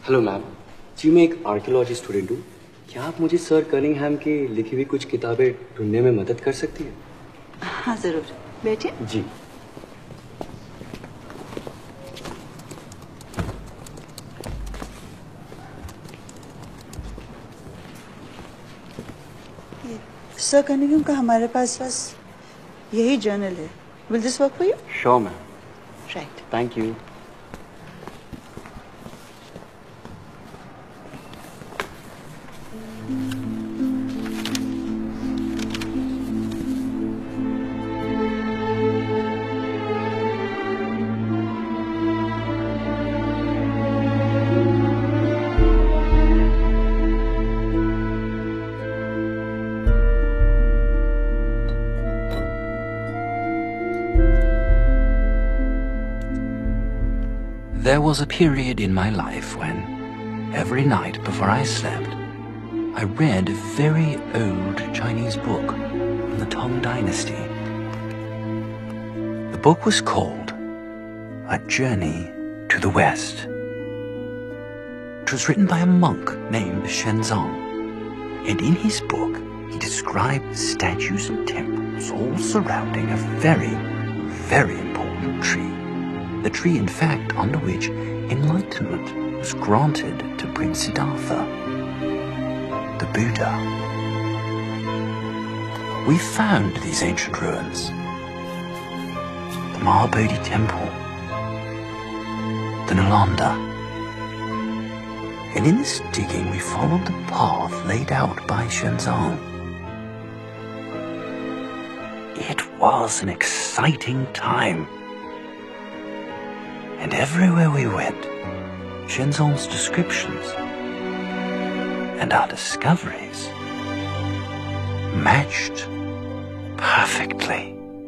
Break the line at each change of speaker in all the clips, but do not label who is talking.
Hello ma'am जी, मैं एक archaeology student हूँ। क्या आप मुझे सर कनिंघम की लिखी हुई कुछ किताबें ढूंढने में मदद कर सकती हैं?
हाँ जरूर, बैठिए।
जी।
सर कनिंघम का हमारे पास बस यही जर्नल है। Will this work for you?
Sure ma'am.
Right.
Thank you.
There was a period in my life when, every night before I slept, I read a very old Chinese book from the Tang Dynasty. The book was called A Journey to the West. It was written by a monk named Shenzong, and in his book he described statues and temples all surrounding a very, very important tree. The tree, in fact, under which enlightenment was granted to Prince Siddhartha, the Buddha. We found these ancient ruins, the Mahabodhi Temple, the Nalanda, and in this digging we followed the path laid out by Shenzong. It was an exciting time. And everywhere we went, Shenzong's descriptions and our discoveries matched perfectly.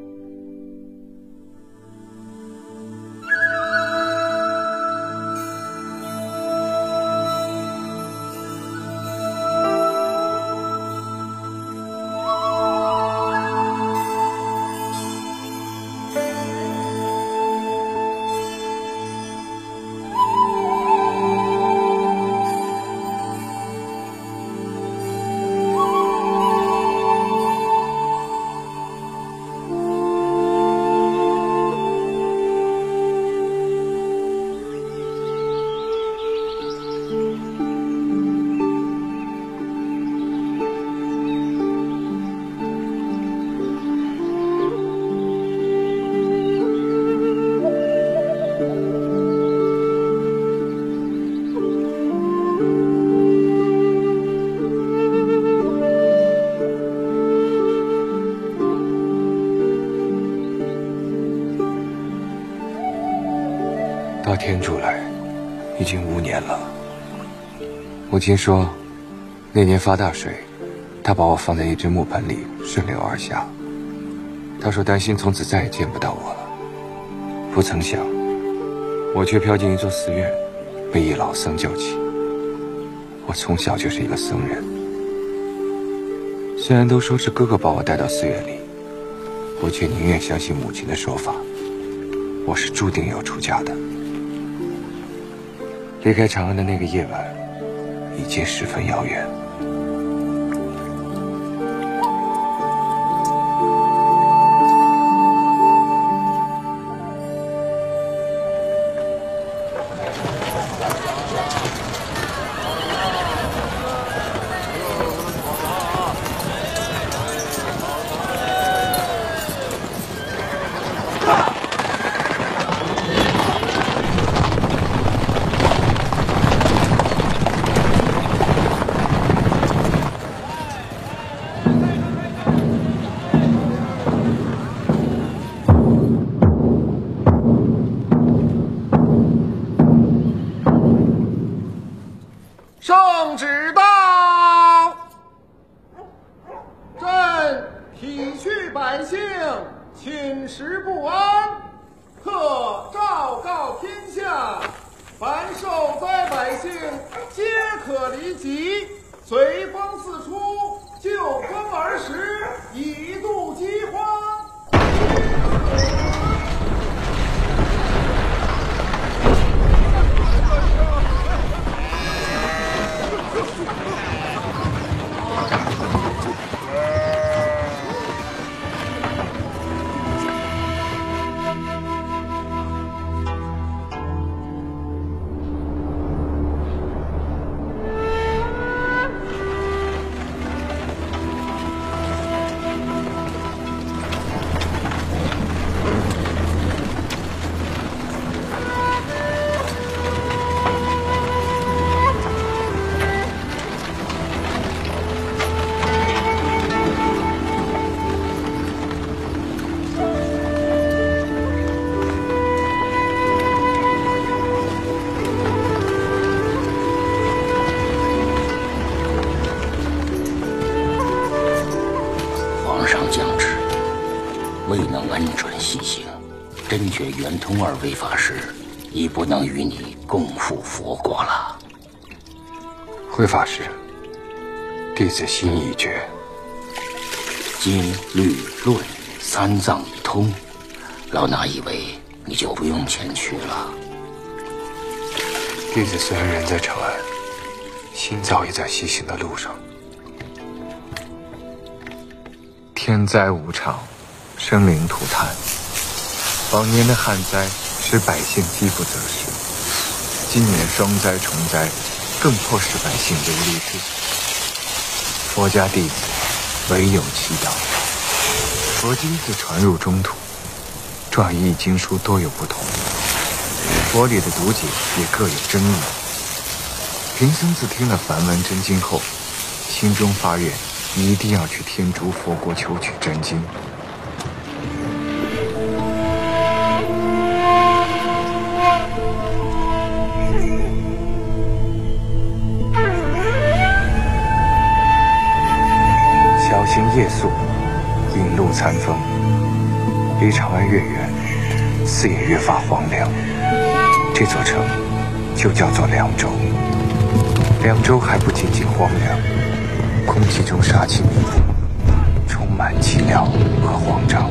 到天竺来已经5年了。母亲说，那年发大水，她把我放在一只木盆里，顺流而下。她说担心从此再也见不到我了。不曾想，我却飘进一座寺院，被一老僧救起。我从小就是一个僧人。虽然都说是哥哥把我带到寺院里，我却宁愿相信母亲的说法，我是注定要出家的。离开长安的那个夜晚，已经十分遥远。
圣旨到，朕体恤百姓寝食不安，特昭告天下，凡受灾百姓皆可离疾，随风四出，就风而食，以度饥荒。
学圆通二位法师已不能与你共赴佛国了。
慧法师，弟子心已决。
经、律、论三藏已通，老衲以为你就不用前去了。
弟子虽然人在长安，心早已在西行的路上。天灾无常，生灵涂炭。往年的旱灾使百姓饥不择食，今年双灾重灾，更迫使百姓流离失所。佛家弟子唯有祈祷。佛经自传入中土，传译经书多有不同，佛理的读解也各有争议。贫僧自听了梵文真经后，心中发愿，一定要去天竺佛国求取真经。小行夜宿，引路残风，离长安越远，似也越发荒凉。这座城就叫做凉州。凉州还不仅仅荒凉，空气中杀气弥漫，充满寂寥和慌张。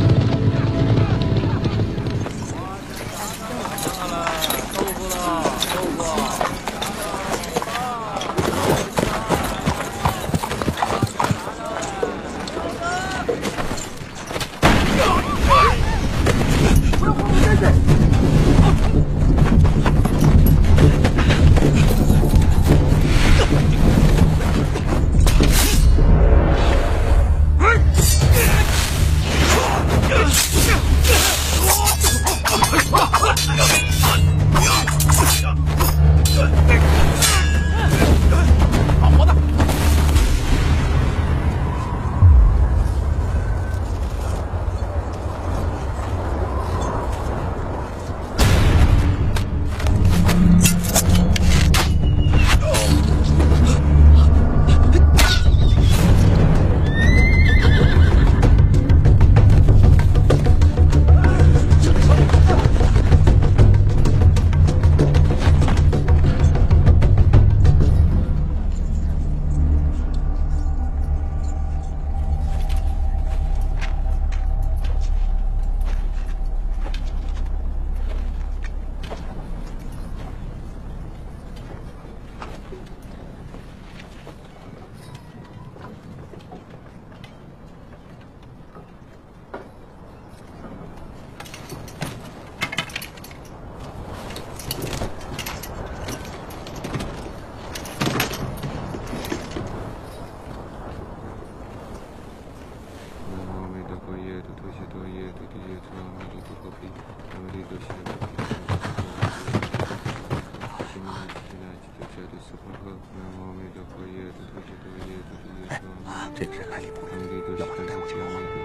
这个人来历不明，要把他带回去问问。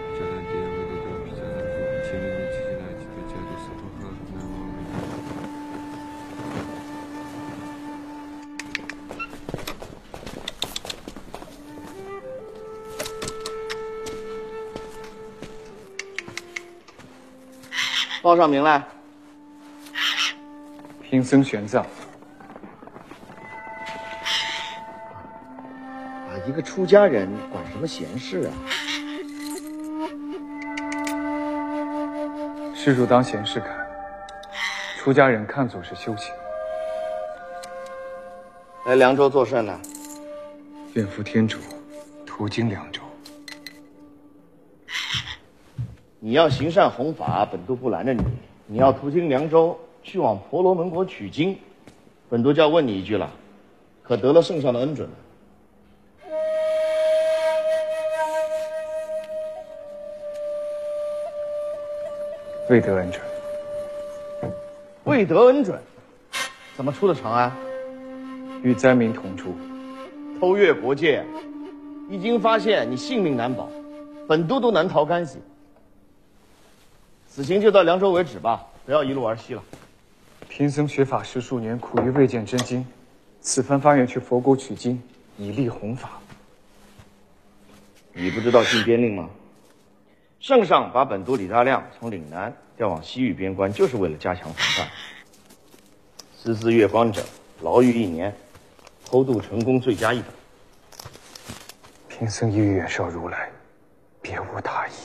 报上名来。
贫僧玄奘。
一个出家人管什么闲事啊？
施主当闲事看，出家人看作是修行。
来凉州作甚呢？
愿赴天竺，途经凉州。
你要行善弘法，本都不拦着你；你要途经凉州，去往婆罗门国取经，本都就要问你一句了：可得了圣上的恩准呢？
未得恩准。
未得恩准，怎么出的长安？
与灾民同出。
偷越国界，一经发现，你性命难保，本都难逃干系。此行就到凉州为止吧，不要一路而西了。
贫僧学法十数年，苦于未见真经，此番发愿去佛国取经，以利弘法。
你不知道禁边令吗？圣上把本都李大亮从岭南调往西域边关，就是为了加强防范。私自越关者，牢狱1年；偷渡成功，罪加1等。
贫僧意远绍如来，别无他意。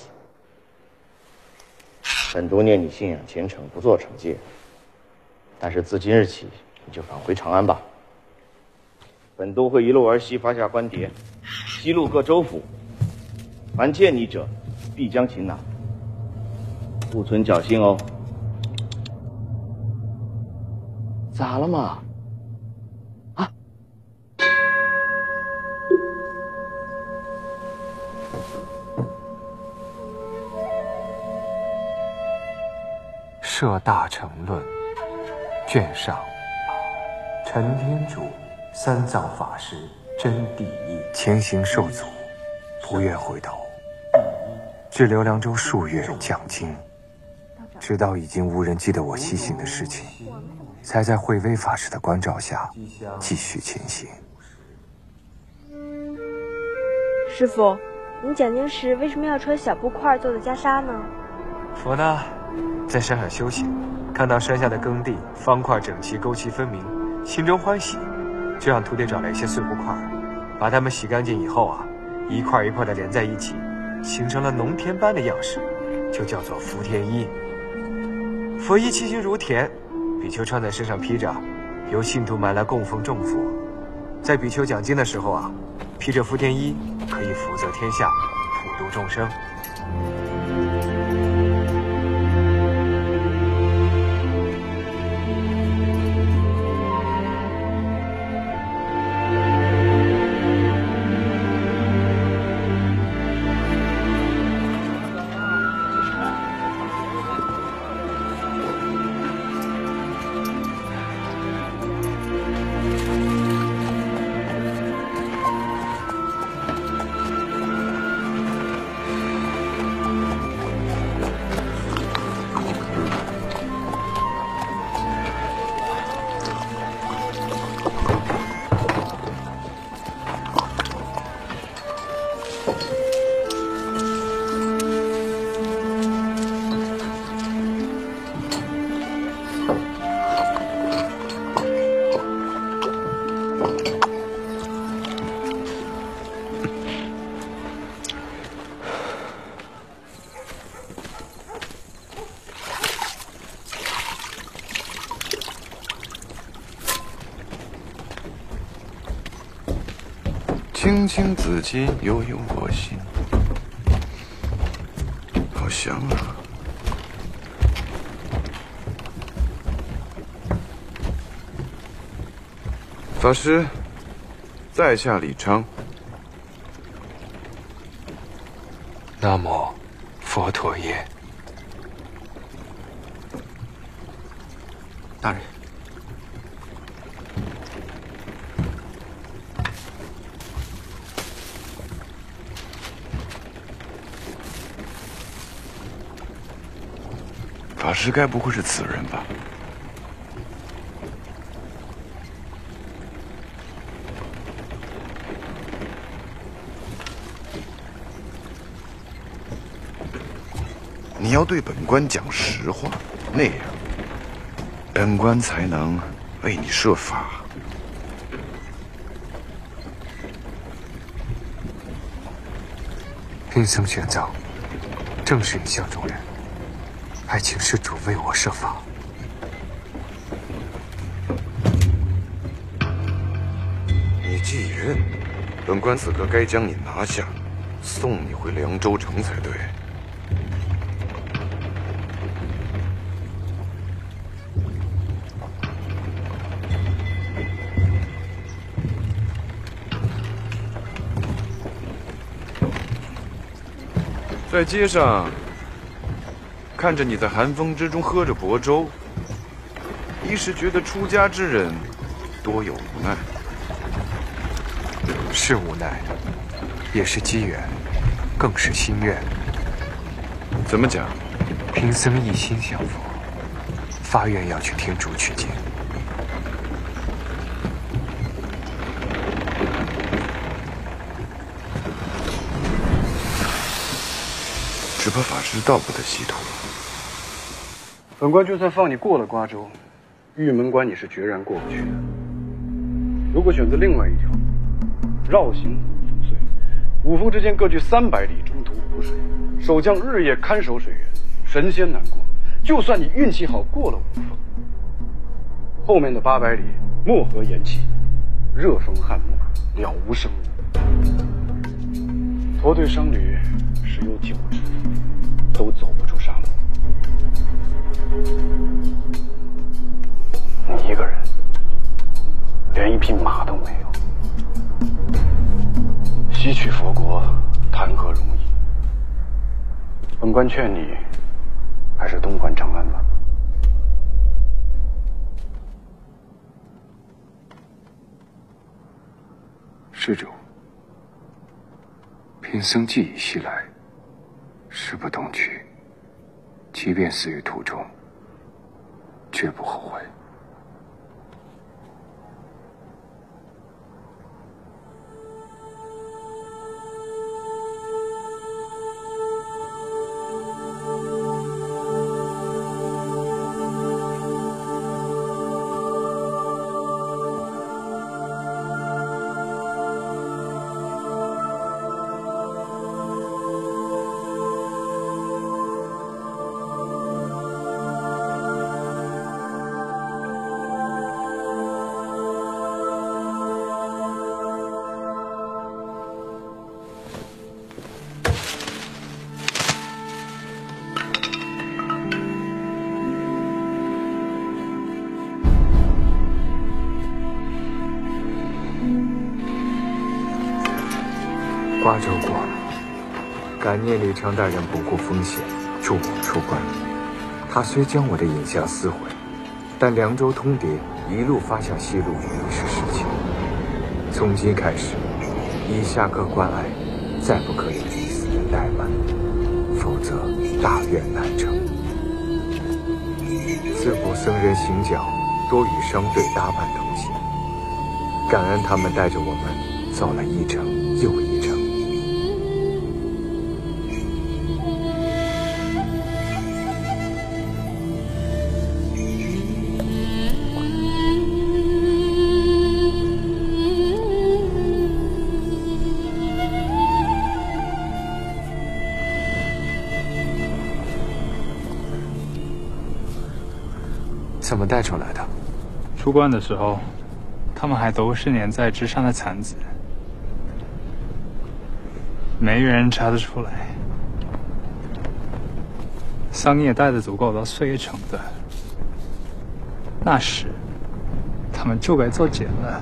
本督念你信仰虔诚，不做惩戒。但是自今日起，你就返回长安吧。本督会一路而西，发下官牒，西路各州府，凡见你者，必将擒拿，不存侥幸哦。咋了嘛？啊？
《摄大乘论》卷上，陈天主三藏法师真谛义，前行受阻，不愿回头，滞留凉州数月讲经，直到已经无人记得我西行的事情，才在慧微法师的关照下继续前行。
师父，您讲经时为什么要穿小布块做的袈裟呢？
佛呢，在山上修行，看到山下的耕地方块整齐，沟渠分明，心中欢喜，就让徒弟找来一些碎布块，把它们洗干净以后啊，一块一块的连在一起，形成了农田般的样式，就叫做福田衣。佛衣其形如田，比丘穿在身上披着，由信徒买来供奉众佛。在比丘讲经的时候啊，披着福田衣可以福泽天下，普度众生。
青青子衿，悠悠我心。好香啊！法师，在下李昌。
南无佛陀耶。
大人。
法师该不会是此人吧？你要对本官讲实话，那样，本官才能为你设法。
贫僧玄奘，正是你相中人。还请施主为我设法。
你继任，本官此刻该将你拿下，送你回凉州城才对。在街上看着你在寒风之中喝着薄粥，一时觉得出家之人多有无奈。
是无奈，也是机缘，更是心愿。
怎么讲？
贫僧一心向佛，发愿要去天竺取经。
只怕法师到不得西途。
本官就算放你过了瓜州，玉门关也是决然过不去的。如果选择另外一条，绕行5岁，五峰之间各据300里，中途湖水，守将日夜看守水源，神仙难过。就算你运气好过了五峰，后面的800里漠河延气，热风旱木，了无生物。驼队商旅十有9只都走不出沙漠。你一个人，连一匹马都没有，西去佛国谈何容易？本官劝你，还是东还长安吧。
施主，贫僧既已西来，誓不东去，即便死于途中，绝不后悔。
瓜州过了，感念李昌大人不顾风险助我出关。他虽将我的影像撕毁，但凉州通牒一路发向西路已是事情。从今开始，以下各关隘再不可有一丝的怠慢，否则大愿难成。自古僧人行脚多与商队搭伴同行，感恩他们带着我们走了一程又一程。
怎么带出来的？
出关的时候，他们还都是粘在枝上的蚕子，没人查得出来。桑叶带的足够到岁月成的，那时他们就该做茧了。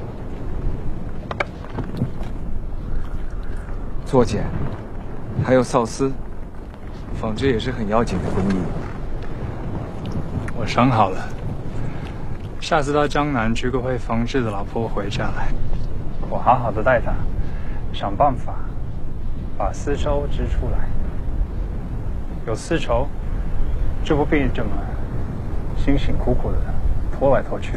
做茧，还有缫丝，纺织也是很要紧的工艺。
我想好了，下次到江南娶个会纺织的老婆回家来，我好好的带她，想办法把丝绸织出来。有丝绸，就不必这么辛辛苦苦的拖来拖去了。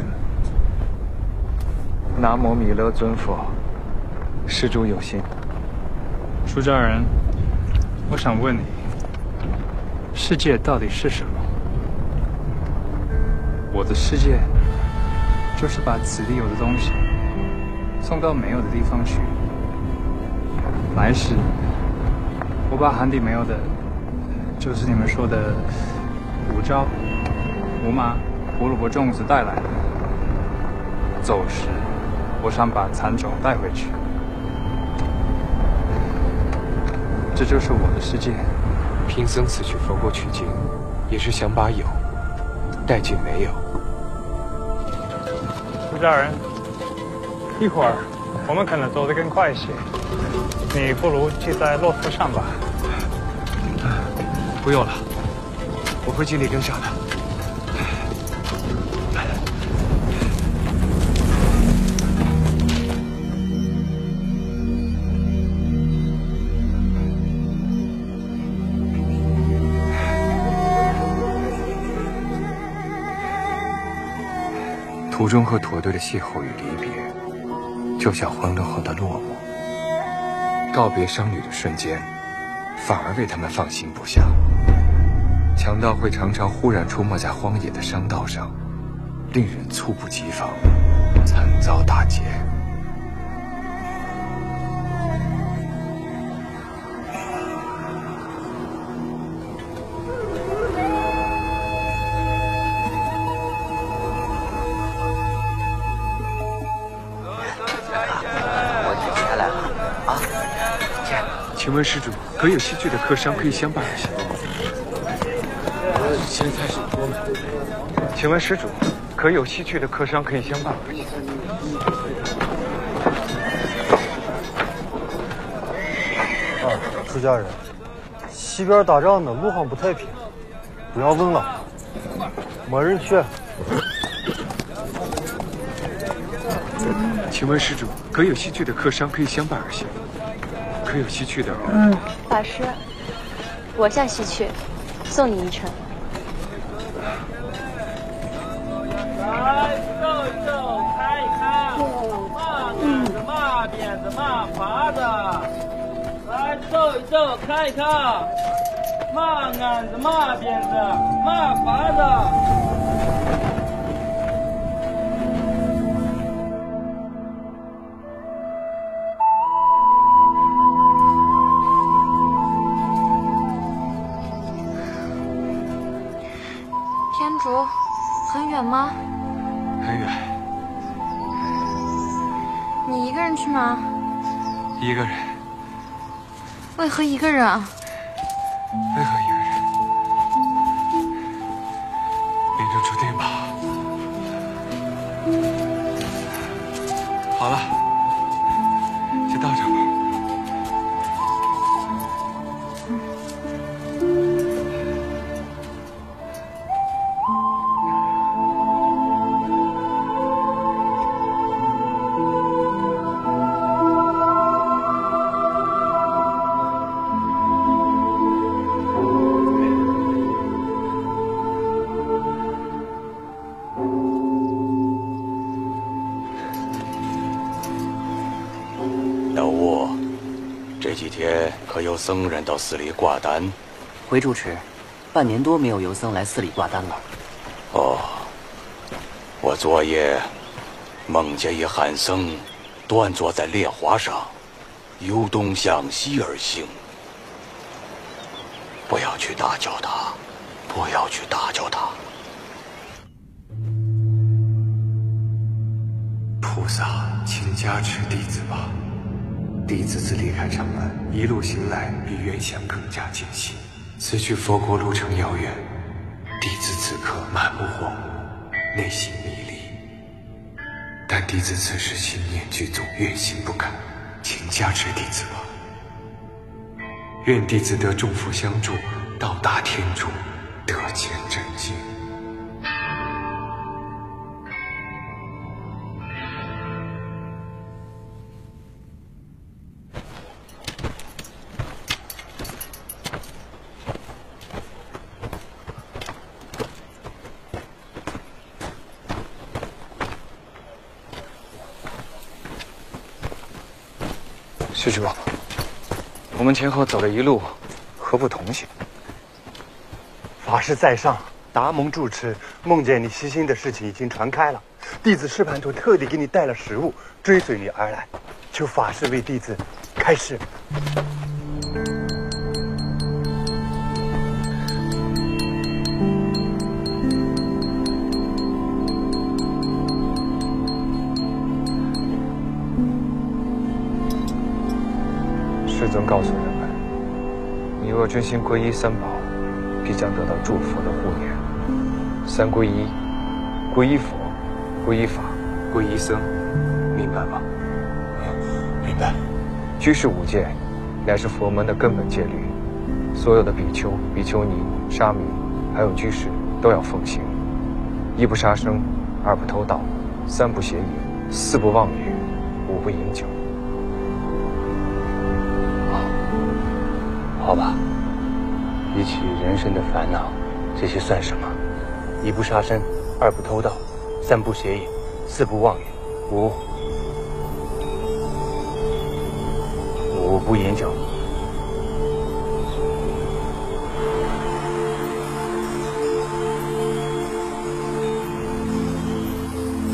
南无弥勒尊佛，施主有心。
出家人，我想问你，世界到底是什么？我的世界，就是把此地有的东西送到没有的地方去。来时，我把寒地没有的，就是你们说的五招、胡麻、胡萝卜粽子带来了。走时，我想把蚕种带回去。这就是我的世界。
贫僧此去佛国取经，也是想把有带进没有。
出家人，一会儿我们可能走得更快一些，你不如骑在骆驼上吧。
不用了，我会尽力跟上的。途中和驼队的邂逅与离别，就像欢乐后的落寞。告别商旅的瞬间，反而为他们放心不下。
强盗会常常忽然出没在荒野的商道上，令人猝不及防，惨遭打劫。请问施主，可有戏剧的客商可以相伴而行？
现在是我们。
请问施主，可有戏剧的客商可以相伴而行？
出家人，西边打仗呢，路上不太平，不要问了，没人去。
请问施主，可有戏剧的客商可以相伴而行？可有西去的？
法师，我向西去，送你一程。
来皱一皱，看一看，嘛杆子、嘛鞭子、嘛耙子。来皱一皱，看一看，嘛杆子、嘛鞭子、嘛耙子。
很远吗？
很远。
你一个人去吗？
一个人。
为何一个人啊？
为何一个人？命中注定吧。好了，就到这吧。
可有僧人到寺里挂单？
回主持，半年多没有游僧来寺里挂单了。
哦，我昨夜梦见一汉僧端坐在烈华上，由东向西而行。不要去打搅他，不要去打搅他。
菩萨，请加持弟子吧。弟子自离开长安，一路行来，比原想更加艰辛。此去佛国路程遥远，弟子此刻满目荒芜，内心迷离。但弟子此时心念具足，愿心不改，请加持弟子吧。愿弟子得众佛相助，到达天竺，得见真经。施主，我们前后走了一路，何不同行？
法师在上，达蒙住持梦见你西行的事情已经传开了，弟子释盘陀特地给你带了食物，追随你而来，求法师为弟子开示。
师尊告诉人们，你若真心皈依三宝，必将得到诸佛的护念。三皈依：皈依佛、皈依法、皈依僧，明白吗？
明白。
居士五戒，乃是佛门的根本戒律，所有的比丘、比丘尼、沙弥，还有居士都要奉行。一不杀生，二不偷盗，三不邪淫，四不妄语，五不饮酒。
好吧，比起人生的烦恼，这些算什么？一不杀生，二不偷盗，三不邪淫，四不妄语，五不饮酒。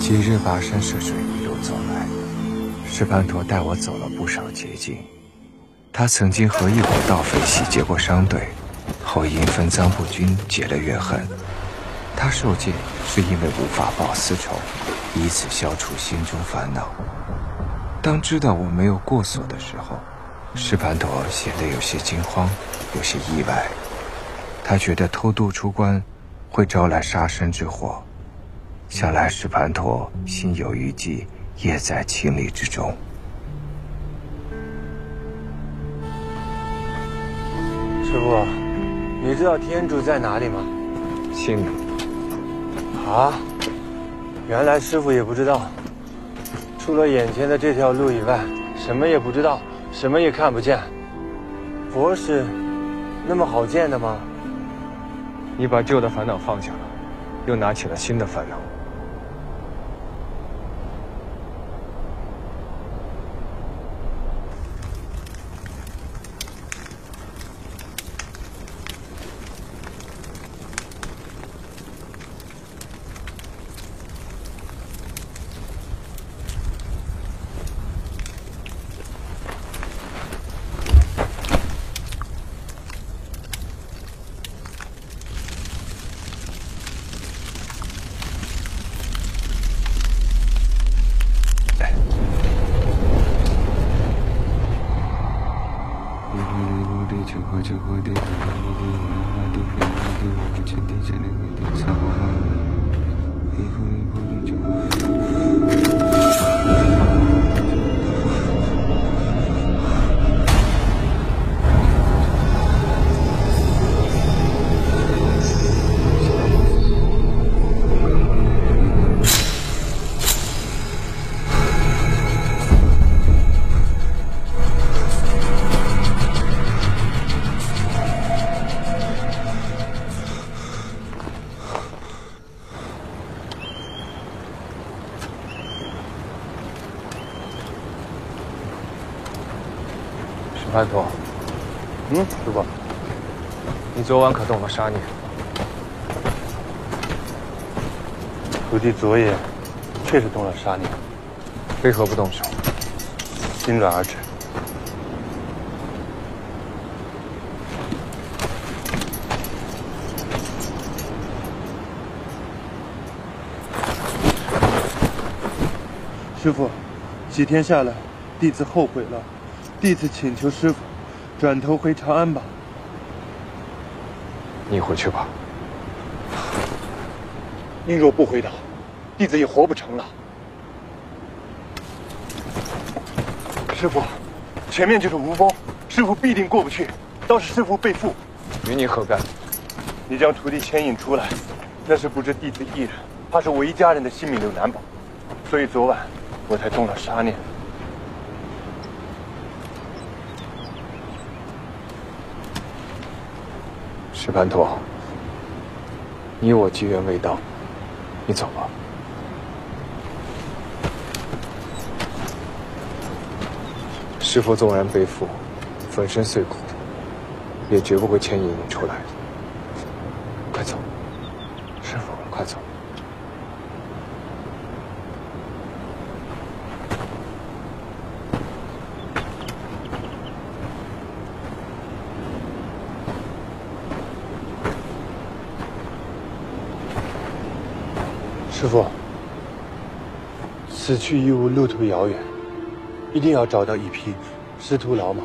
几日跋山涉水一路走来，石盘陀带我走了不少捷径。他曾经和一伙盗匪洗劫过商队，后因分赃不均结了怨恨。他受戒是因为无法报私仇，以此消除心中烦恼。当知道我没有过错的时候，石盘陀显得有些惊慌，有些意外。他觉得偷渡出关会招来杀身之祸，想来石盘陀心有余悸，也在情理之中。
师傅，你知道天竺在哪里吗？
心里。
啊，原来师傅也不知道。除了眼前的这条路以外，什么也不知道，什么也看不见。佛是那么好见的吗？
你把旧的烦恼放下了，又拿起了新的烦恼。 盘陀，师傅，你昨晚可动了杀念？
徒弟昨夜确实动了杀念，
为何不动手？
心软而止。师傅，几天下来，弟子后悔了。弟子请求师傅，转头回长安吧。
你回去吧。
您若不回答，弟子也活不成了。师傅，前面就是无风，师傅必定过不去，倒是师傅被缚。
与你何干？
你将徒弟牵引出来，那是不止弟子一人，怕是我一家人的性命都难保，所以昨晚我才动了杀念。
石盘陀，你我机缘未到，你走吧。师父纵然背负，粉身碎骨，也绝不会牵引你出来的。快走，师父，快走。
师父，此去亦无路途遥远，一定要找到一匹师徒老马。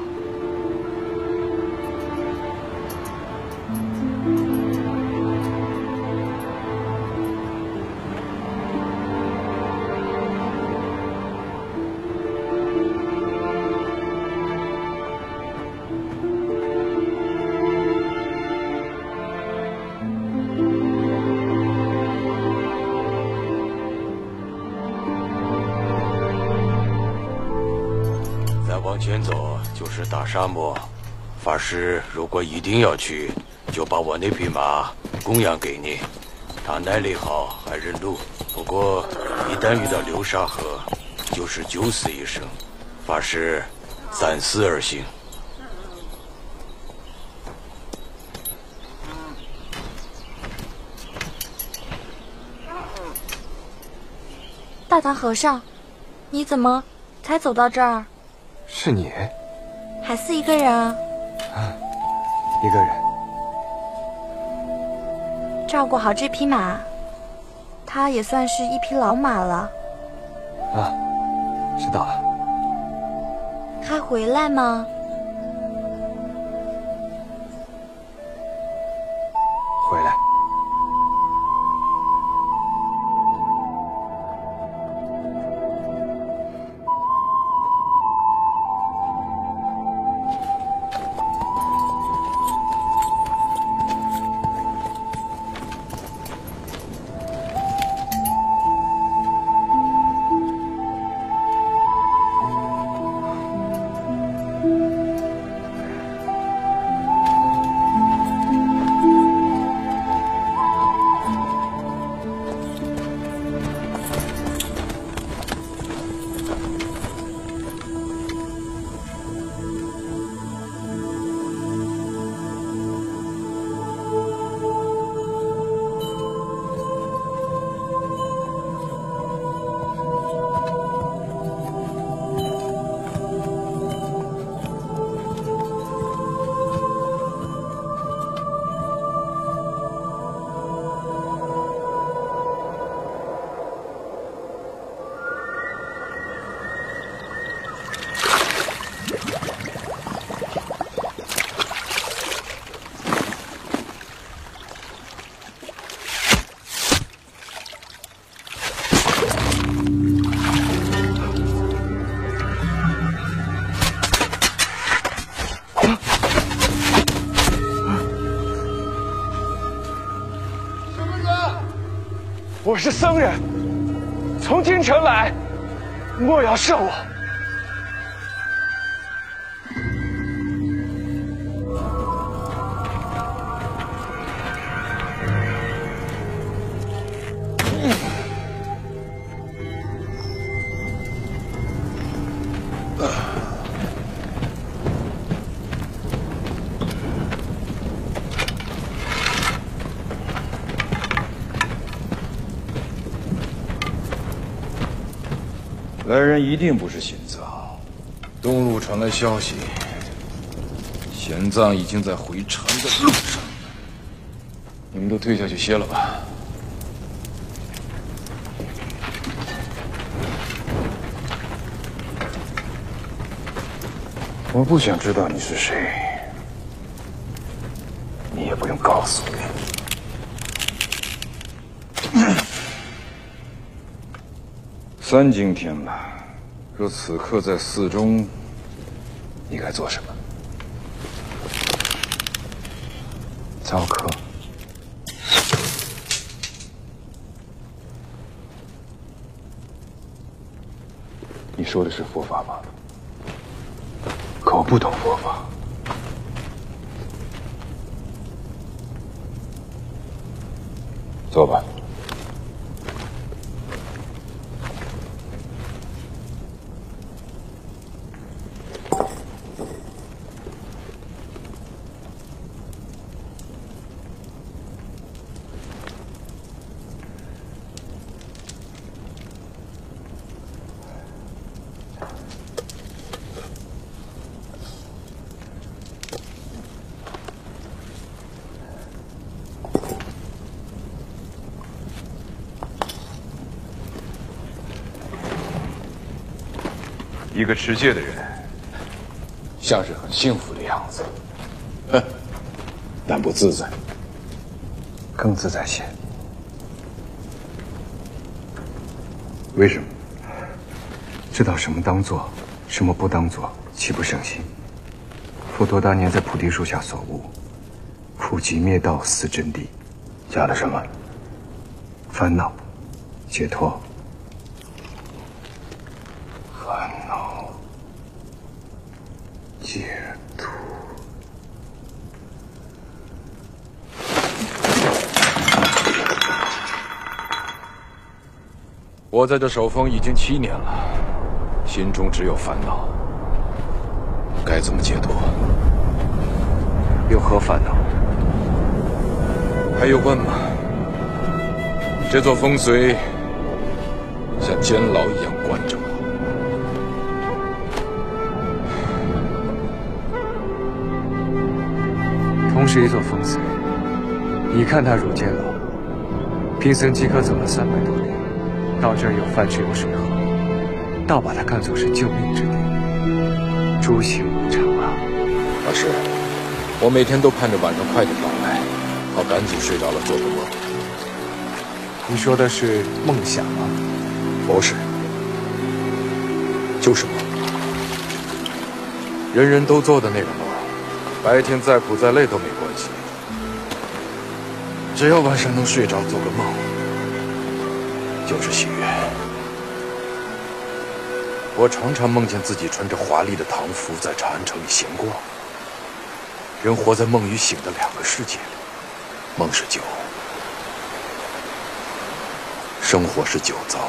往前走就是大沙漠，法师如果一定要去，就把我那匹马供养给你。它耐力好，还认路。不过一旦遇到流沙河，就是九死一生。法师三思而行。
大唐和尚，你怎么才走到这儿？
是你？
海四一个人啊？
一个人。
照顾好这匹马，它也算是一匹老马了。
啊，知道了。
还回来吗？
回来。
我是僧人，从京城来，莫要射我。
来人一定不是玄奘。东路传来消息，玄奘已经在回禅的路上。你们都退下去歇了吧。我不想知道你是谁，你也不用告诉我。三更天了，若此刻在寺中，你该做什么？
早课。
你说的是佛法吗？
狗不懂佛法。
坐吧。一个持戒的人，像是很幸福的样子，但不自在。
更自在些。
为什么？
知道什么当做，什么不当做，岂不省心？佛陀当年在菩提树下所悟，苦集灭道四真谛，
讲了什么？
烦恼、解脱。
烦恼、解脱。我在这守峰已经7年了，心中只有烦恼，该怎么解脱？
有何烦恼？
还用问吗？这座烽燧像监牢一样关着我。
同是一座封寺，你看它如监牢。贫僧饥渴走了300多里，到这儿有饭吃有水喝，倒把它看作是救命之地。诸行无常啊！
法师，我每天都盼着晚上快点到来，好赶紧睡着了做个梦。
你说的是梦想吗？
不是，就是梦。人人都做的那个梦，白天再苦再累都没关系，只要晚上能睡着做个梦，就是喜悦。我常常梦见自己穿着华丽的唐服在长安城里闲逛。人活在梦与醒的2个世界，梦是酒，生活是酒糟。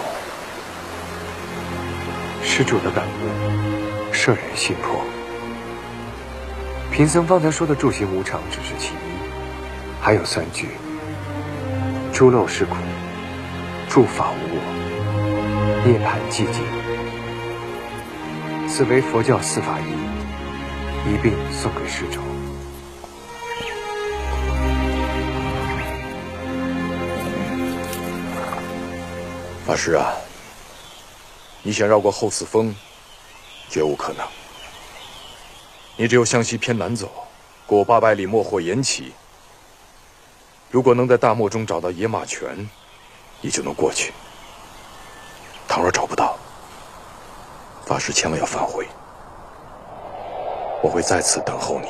施主的感悟，摄人心魄。贫僧方才说的诸行无常只是其一，还有3句：诸漏是苦，诸法无我，涅槃寂静。此为佛教4法义，一并送给施主。
法师啊，你想绕过后四峰，绝无可能。你只有向西偏南走，过800里莫或岩起。如果能在大漠中找到野马泉，你就能过去。倘若找不到，法师千万要返回，我会在此等候您。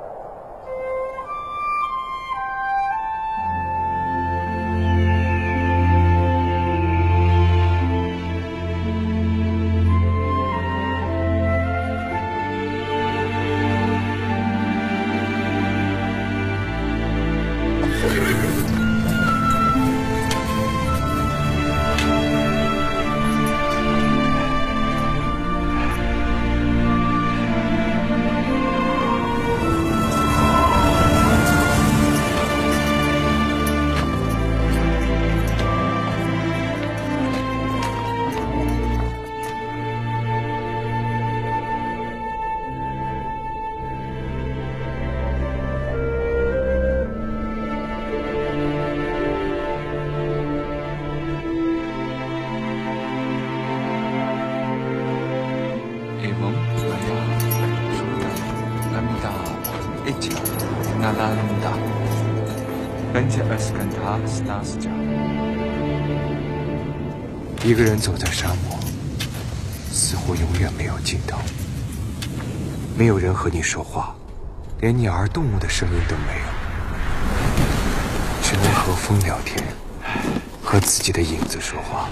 一个人走在沙漠，似乎永远没有尽头。没有人和你说话，连鸟儿动物的声音都没有，只能和风聊天，和自己的影子说话。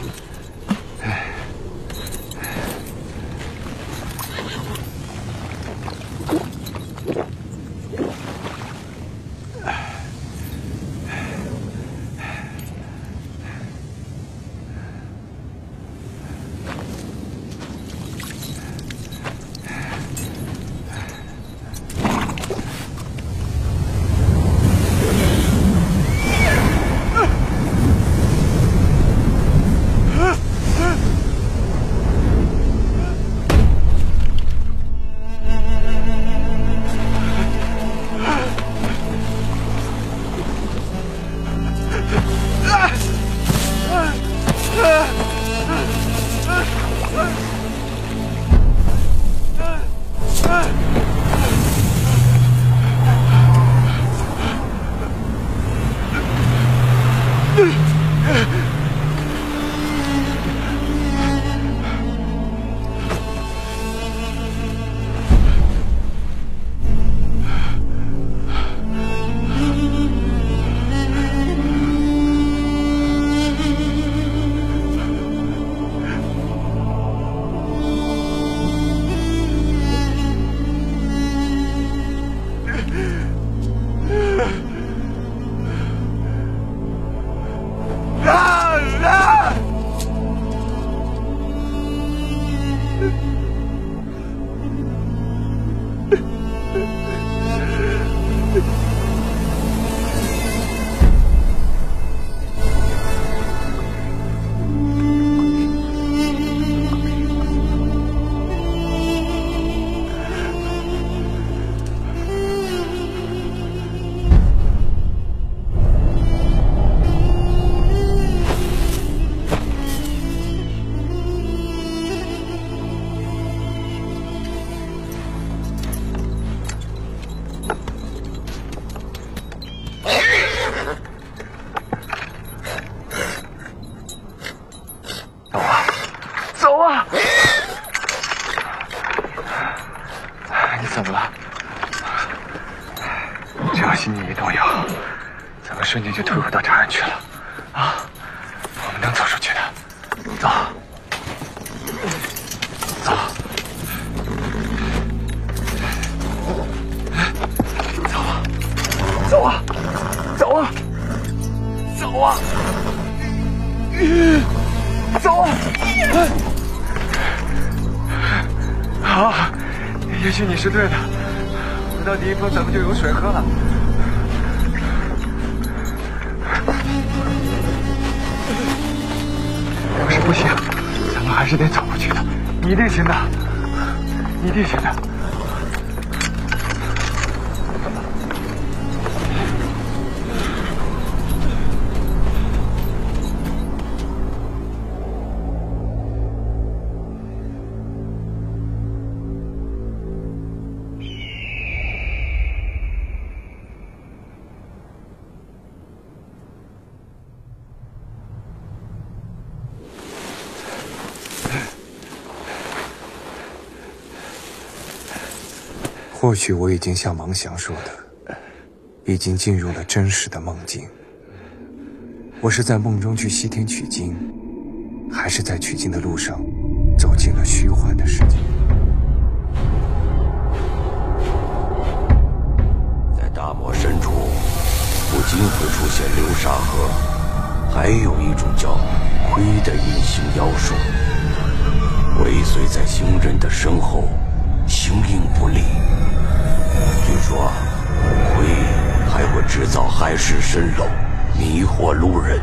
走啊，走啊！你怎么了？只要心念一动摇，咱们瞬间就退回到长安去了。啊，我们能走出去的。走，走，走啊，走啊，走啊，走啊！好，也许你是对的，回到第一峰咱们就有水喝了。要是不行，咱们还是得走过去的。你一定行的，你一定行的。
或许我已经像王祥说的，已经进入了真实的梦境。我是在梦中去西天取经，还是在取经的路上走进了虚幻的世界？
在大漠深处，不仅会出现流沙河，还有一种叫魁的隐形妖术，尾随在行人的身后，形影不离。据说魁还会制造海市蜃楼，迷惑路人。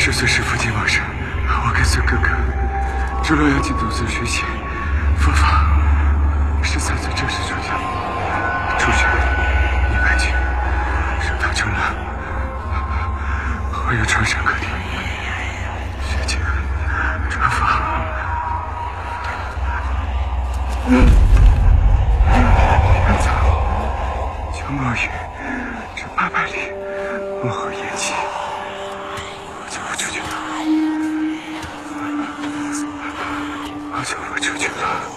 10岁师父进往生，我跟随哥哥住洛阳净土寺学习佛法。13岁正式出家，出学100经，上唐成了，我又传山各地，学经传法。天草江墨雨，这800里漠河烟气，我就不出去了，我就不出去了。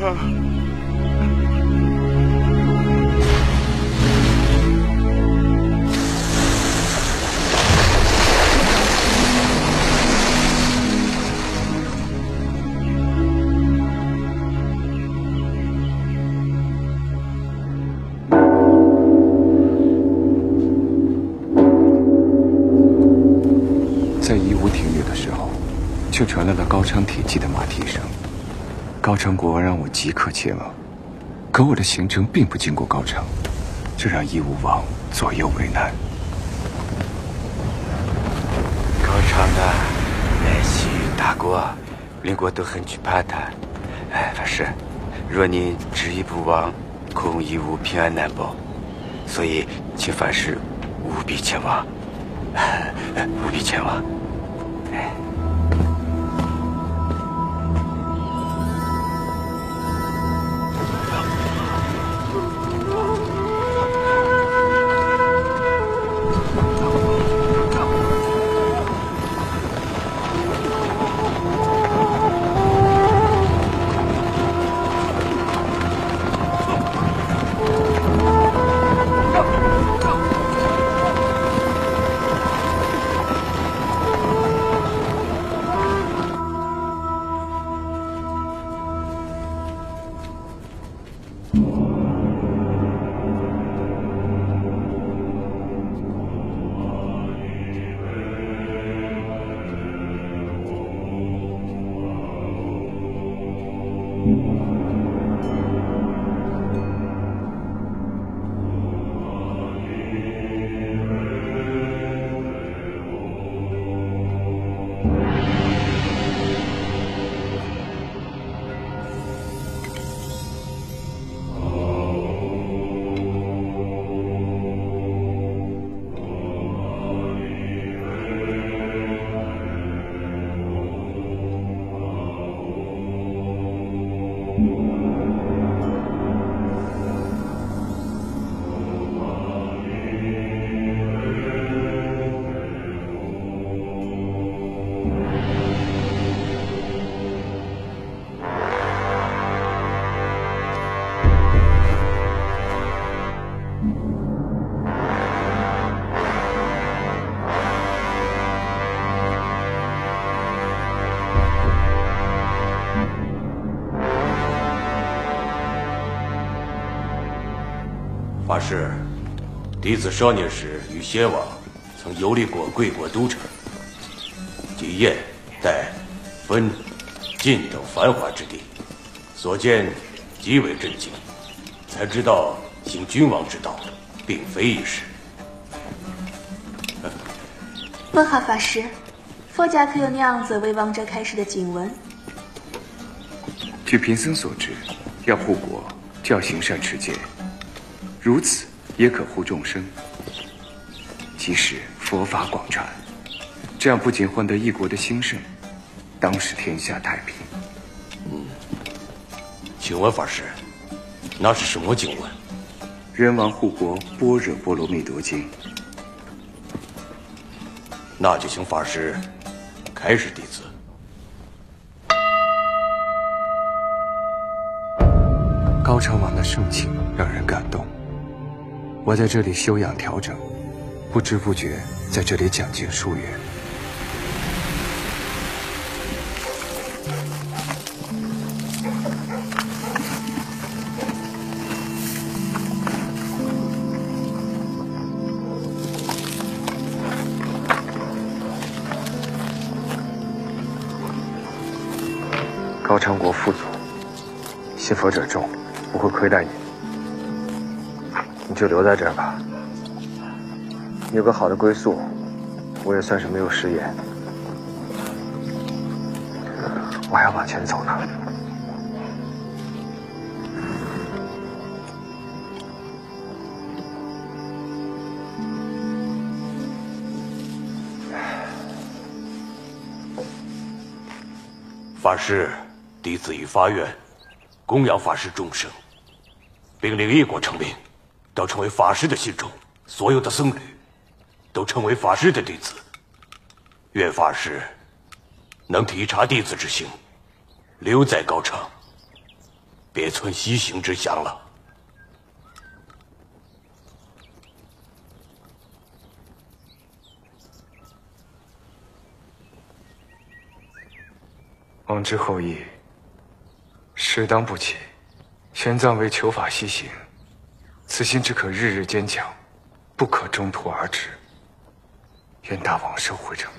在义乌停留的时候，就传来了高昌铁骑的马蹄声。高昌国王让我即刻前往，可我的行程并不经过高昌，这让义乌王左右为难。
高昌啊，来西域大国，邻国都很惧怕他。法师，若您执意不往，恐义乌平安难保，所以请法师务必前往，务必前往。 法师，弟子少年时与先王曾游历过贵国都城，及燕、代、汾、晋等繁华之地，所见极为震惊，才知道行君王之道，并非易事。
问好法师，佛家可有那样子为亡者开示的经文？
据贫僧所知，要护国，就要行善持戒。如此也可护众生，即使佛法广传，这样不仅换得一国的兴盛，当使天下太平。
请问法师，那是什么经文？
人王护国般若波罗蜜多经。
那就请法师开示弟子。
高昌王的盛情让人感动。我在这里休养调整，不知不觉在这里讲经数月。
高昌国父祖，信佛者众，不会亏待你。你就留在这儿吧，有个好的归宿，我也算是没有食言。我还要往前走呢。
法师，弟子已发愿，供养法师众生，并令一国成民。都成为法师的信众，所有的僧侣都成为法师的弟子。愿法师能体察弟子之心，留在高昌， 别存西行之想了。
王之后意，适当不起。玄奘为求法西行，此心只可日日坚强，不可中途而止。愿大王收回成命。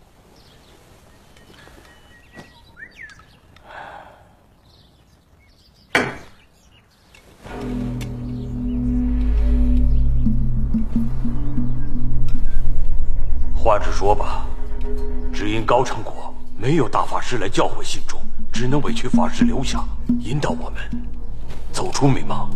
话直说吧，只因高昌国没有大法师来教诲信众，只能委屈法师留下，引导我们走出迷茫。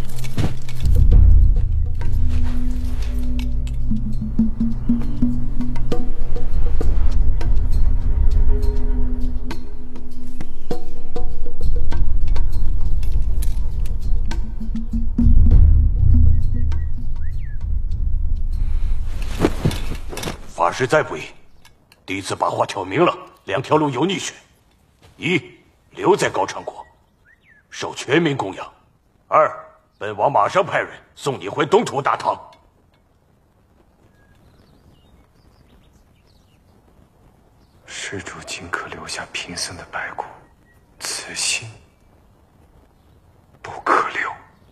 法师再不依，弟子把话挑明了，2条路有你选：一，留在高昌国，受全民供养；二，本王马上派人送你回东土大唐。
施主尽可留下贫僧的白骨，此心不可留。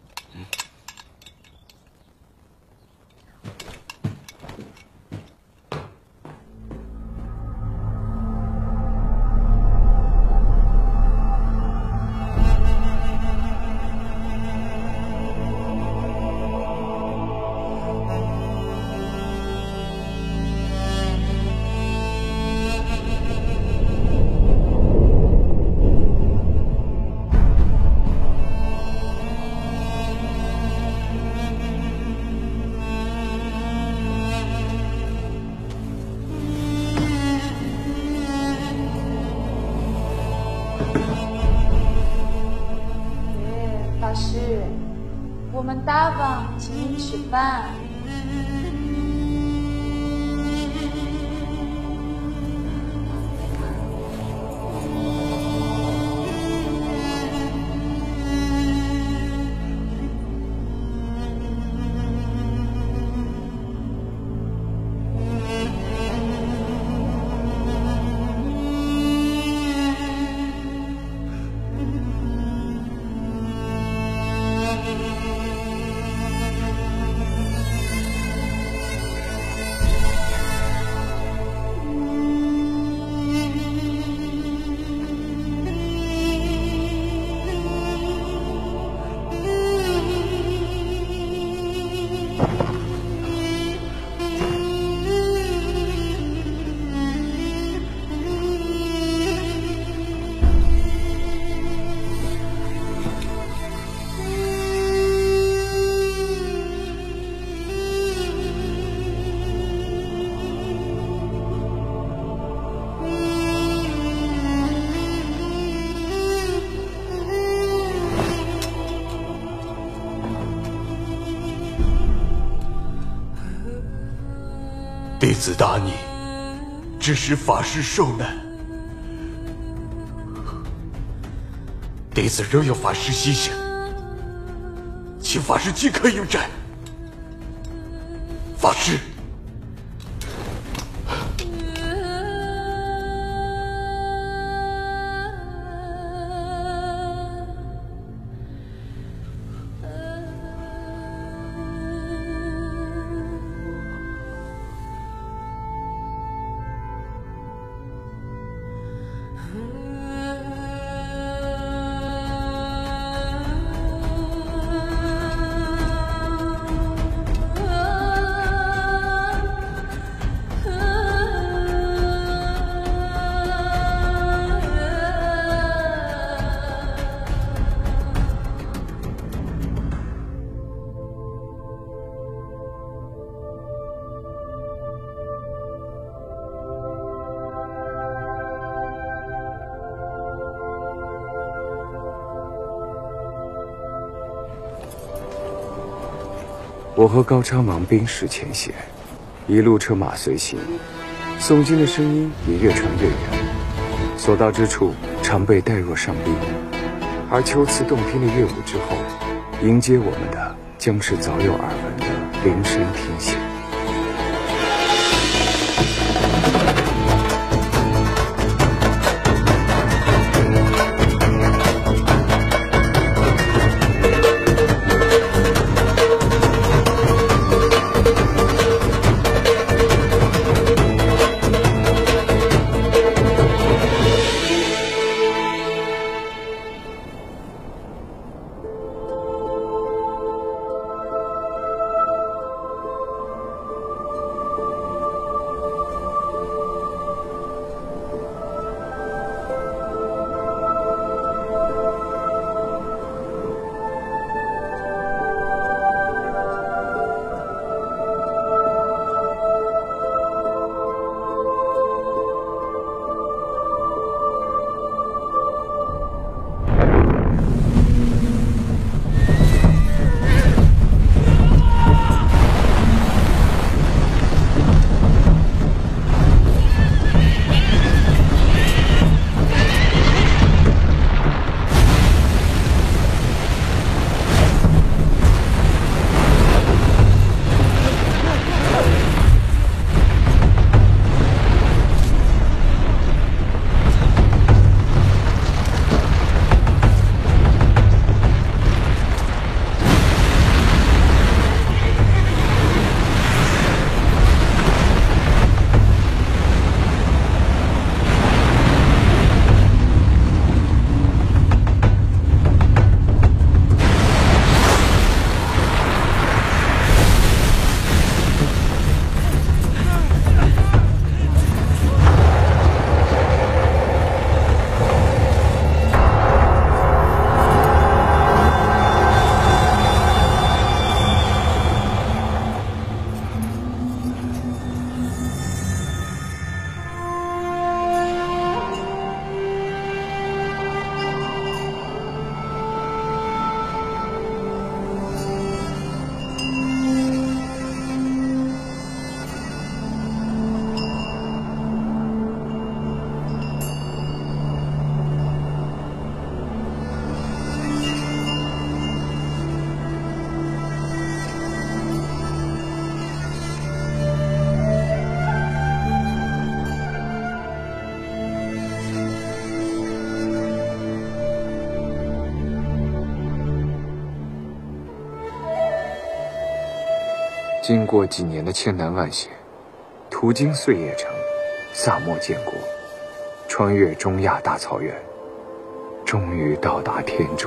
法师，我们大王请您吃饭。
弟子大逆，致使法师受难。弟子仍有法师西行，请法师即刻应战。法师。
我和高昌忙兵士前线，一路车马随行，诵经的声音也越传越远，所到之处常被带若上宾， 而秋次动听的乐舞之后，迎接我们的将是早有耳闻的铃声天响。经过几年的千难万险，途经碎叶城、萨漠建国，穿越中亚大草原，终于到达天竺。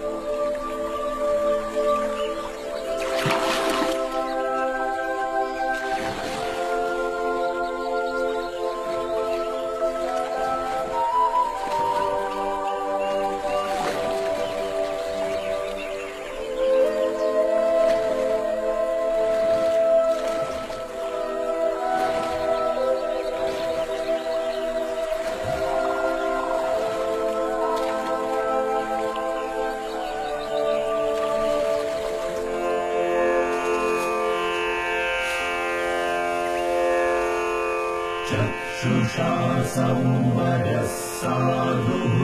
चक्षुषा संवरः साधुः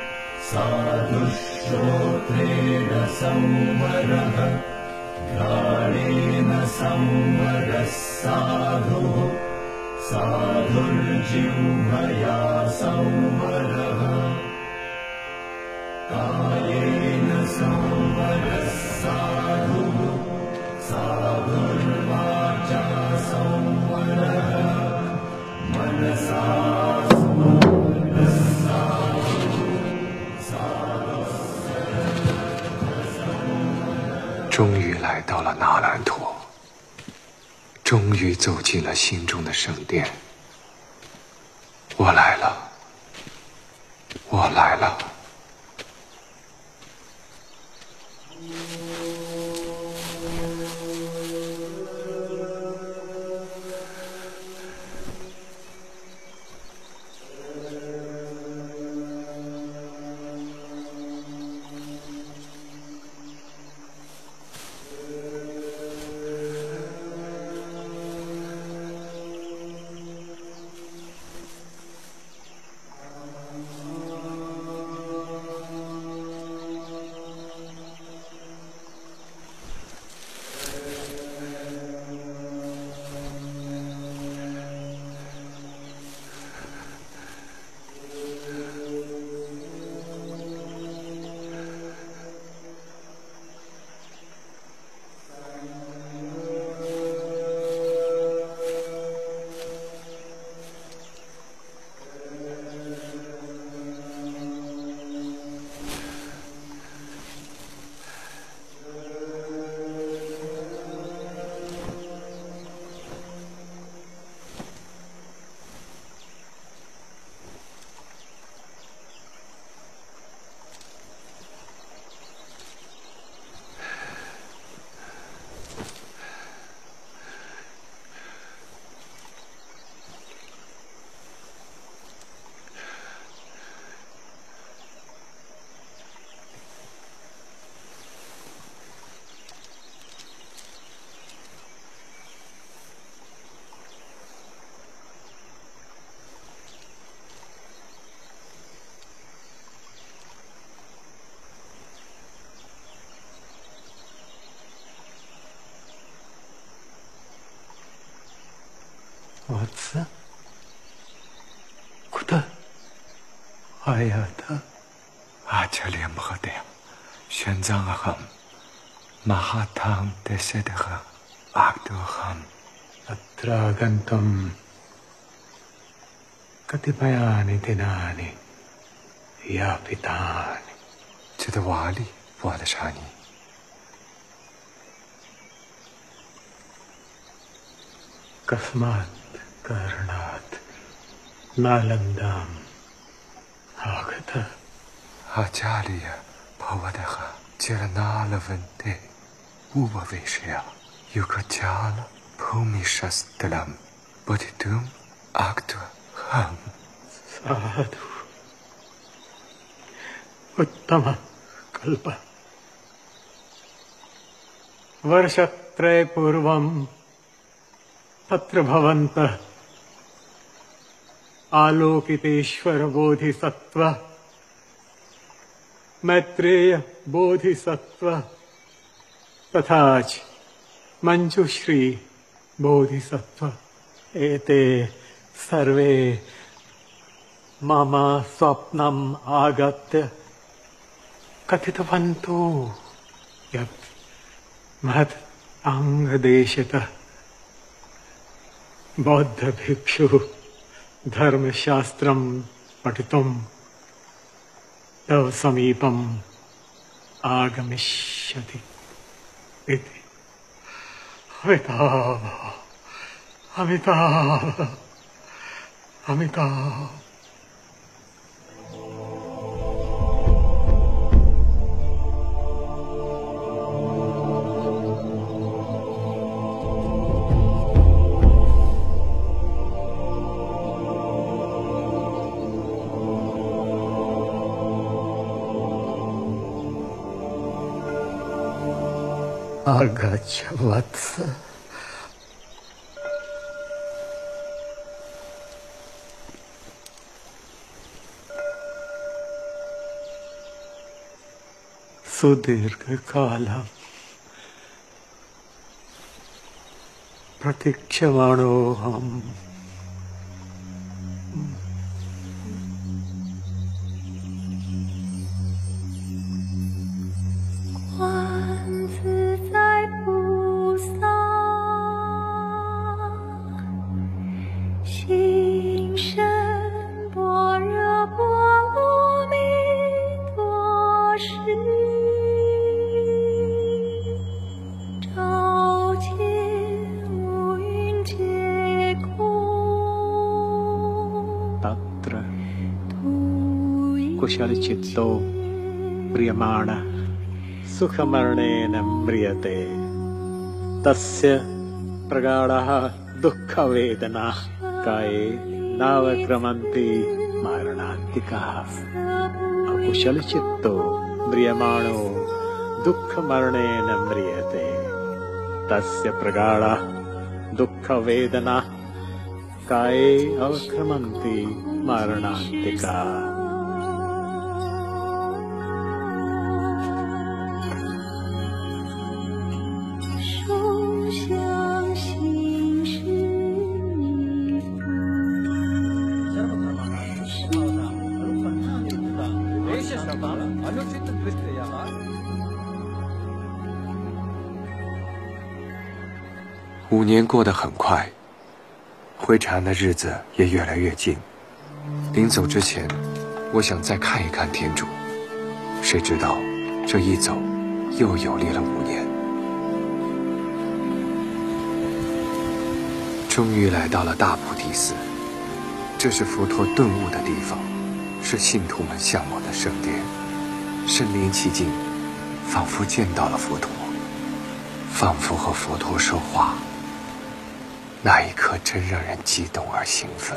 साधुश्रोत्रेण संवरः घ्राणेन संवरः साधुः साधुर्जिह्वया संवरः कायेन संवरः साधुः साधुर्वाचा संवरः मनसा
终于来到了那兰陀，终于走进了心中的圣殿。我来了，我来了。
왔어? 구다 아야다 아찰리야 뭐대야 현장함 마하탕 데세드가 악도함 아트라간톰 katibayani dinani ya pitani
Chedawali Wadashani
Kasmat Karnat Nalandam Agata
Acharya Pavadaha Chiranalavanте Uvaveshya Yukachala Pumishastalam Bodhitum Actua Ham
Sadhu Uttama Kalpa Varshatre Purvam Tatra Bhavanta Alokiteshwara Bodhisattva Maitreya Bodhisattva Tathach Manjushri Bodhisattva Ete Sarve Mama Swapnam Agatya Kathitavantu Yat Mat Angadeshata Bauddha Bhikshu Dharma Shastram Patitum Tav Samipam Agamishyati Iti Amitabha Amitabha Amitabha Agaccha Vatsa Sudirgha Kalam Pratikshavaroham Kushalichitto Priyamana Sukhamarnena Mriyate Tasya Pragadaha Dukkha Vedana Kaye Navakramanti Maranantikaha Akushalichitto Priyamano Dukkha Marnena Mriyate Tasya Pragadaha Dukkha Vedana Kaye Navakramanti Maranantikaha
5年过得很快，回长安的日子也越来越近。临走之前，我想再看一看天主，谁知道这一走又游历了5年。终于来到了大菩提寺，这是佛陀顿悟的地方，是信徒们向往的圣殿。身临其境，仿佛见到了佛陀，仿佛和佛陀说话。那一刻真让人激动而兴奋。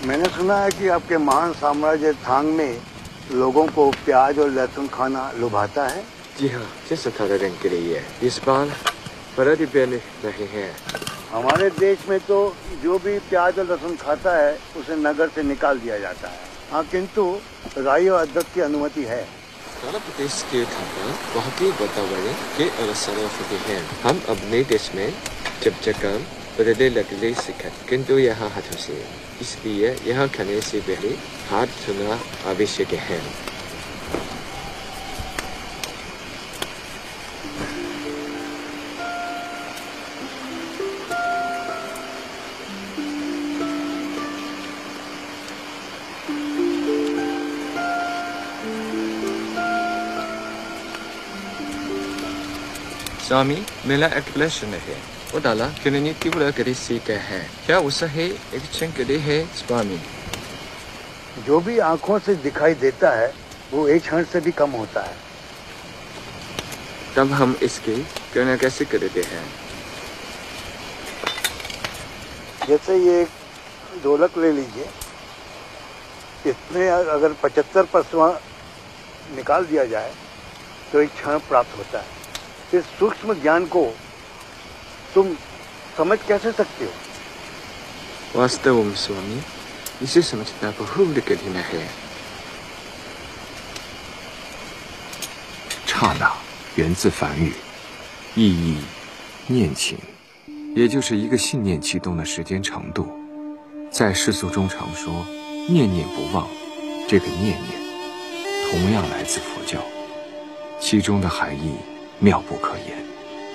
मैंने सुना है कि आपके महान साम्राज्य थांग में लोगों को प्याज और लहसुन खाना लुभाता है।
जी हाँ, जिस साधारण के लिए इस बार प्रतिबंध नहीं है।
हमारे देश में तो जो भी प्याज और लहसुन खाता है उसे नगर से निकाल दिया जाता है। हाँ, किंतु राई और अदरक की अनुमति है।
उत्तर प्रदेश के वहाँ की वातावरण के अवसर होते हैं। हम अपने देश में जब जगह बदले लगने सीखे, किंतु यहाँ हाथों से, इसलिए यहाँ खाने से पहले हाथ धोना आवश्यक है। स्वामी, मेरा एक प्रश्न है। उदाला कितनी तीव्र गति से है? क्या उससे एक क्षण है स्वामी?
जो भी आंखों से दिखाई देता है वो एक क्षण से भी कम होता है।
तब हम इसकी गणना कैसे करते हैं?
जैसे ये ढोलक ले लीजिए, इसमें अगर 75% निकाल दिया जाए तो एक क्षण प्राप्त होता है। इस सूक्ष्म ज्ञान को तुम समझ कैसे सकते हो?
वास्तव में स्वामी, इसे समझना बहुत कठिन है।
刹那源自梵语，意义念情，也就是一个信念启动的时间长度。在世俗中常说“念念不忘”，这个念念同样来自佛教，其中的含义妙不可言。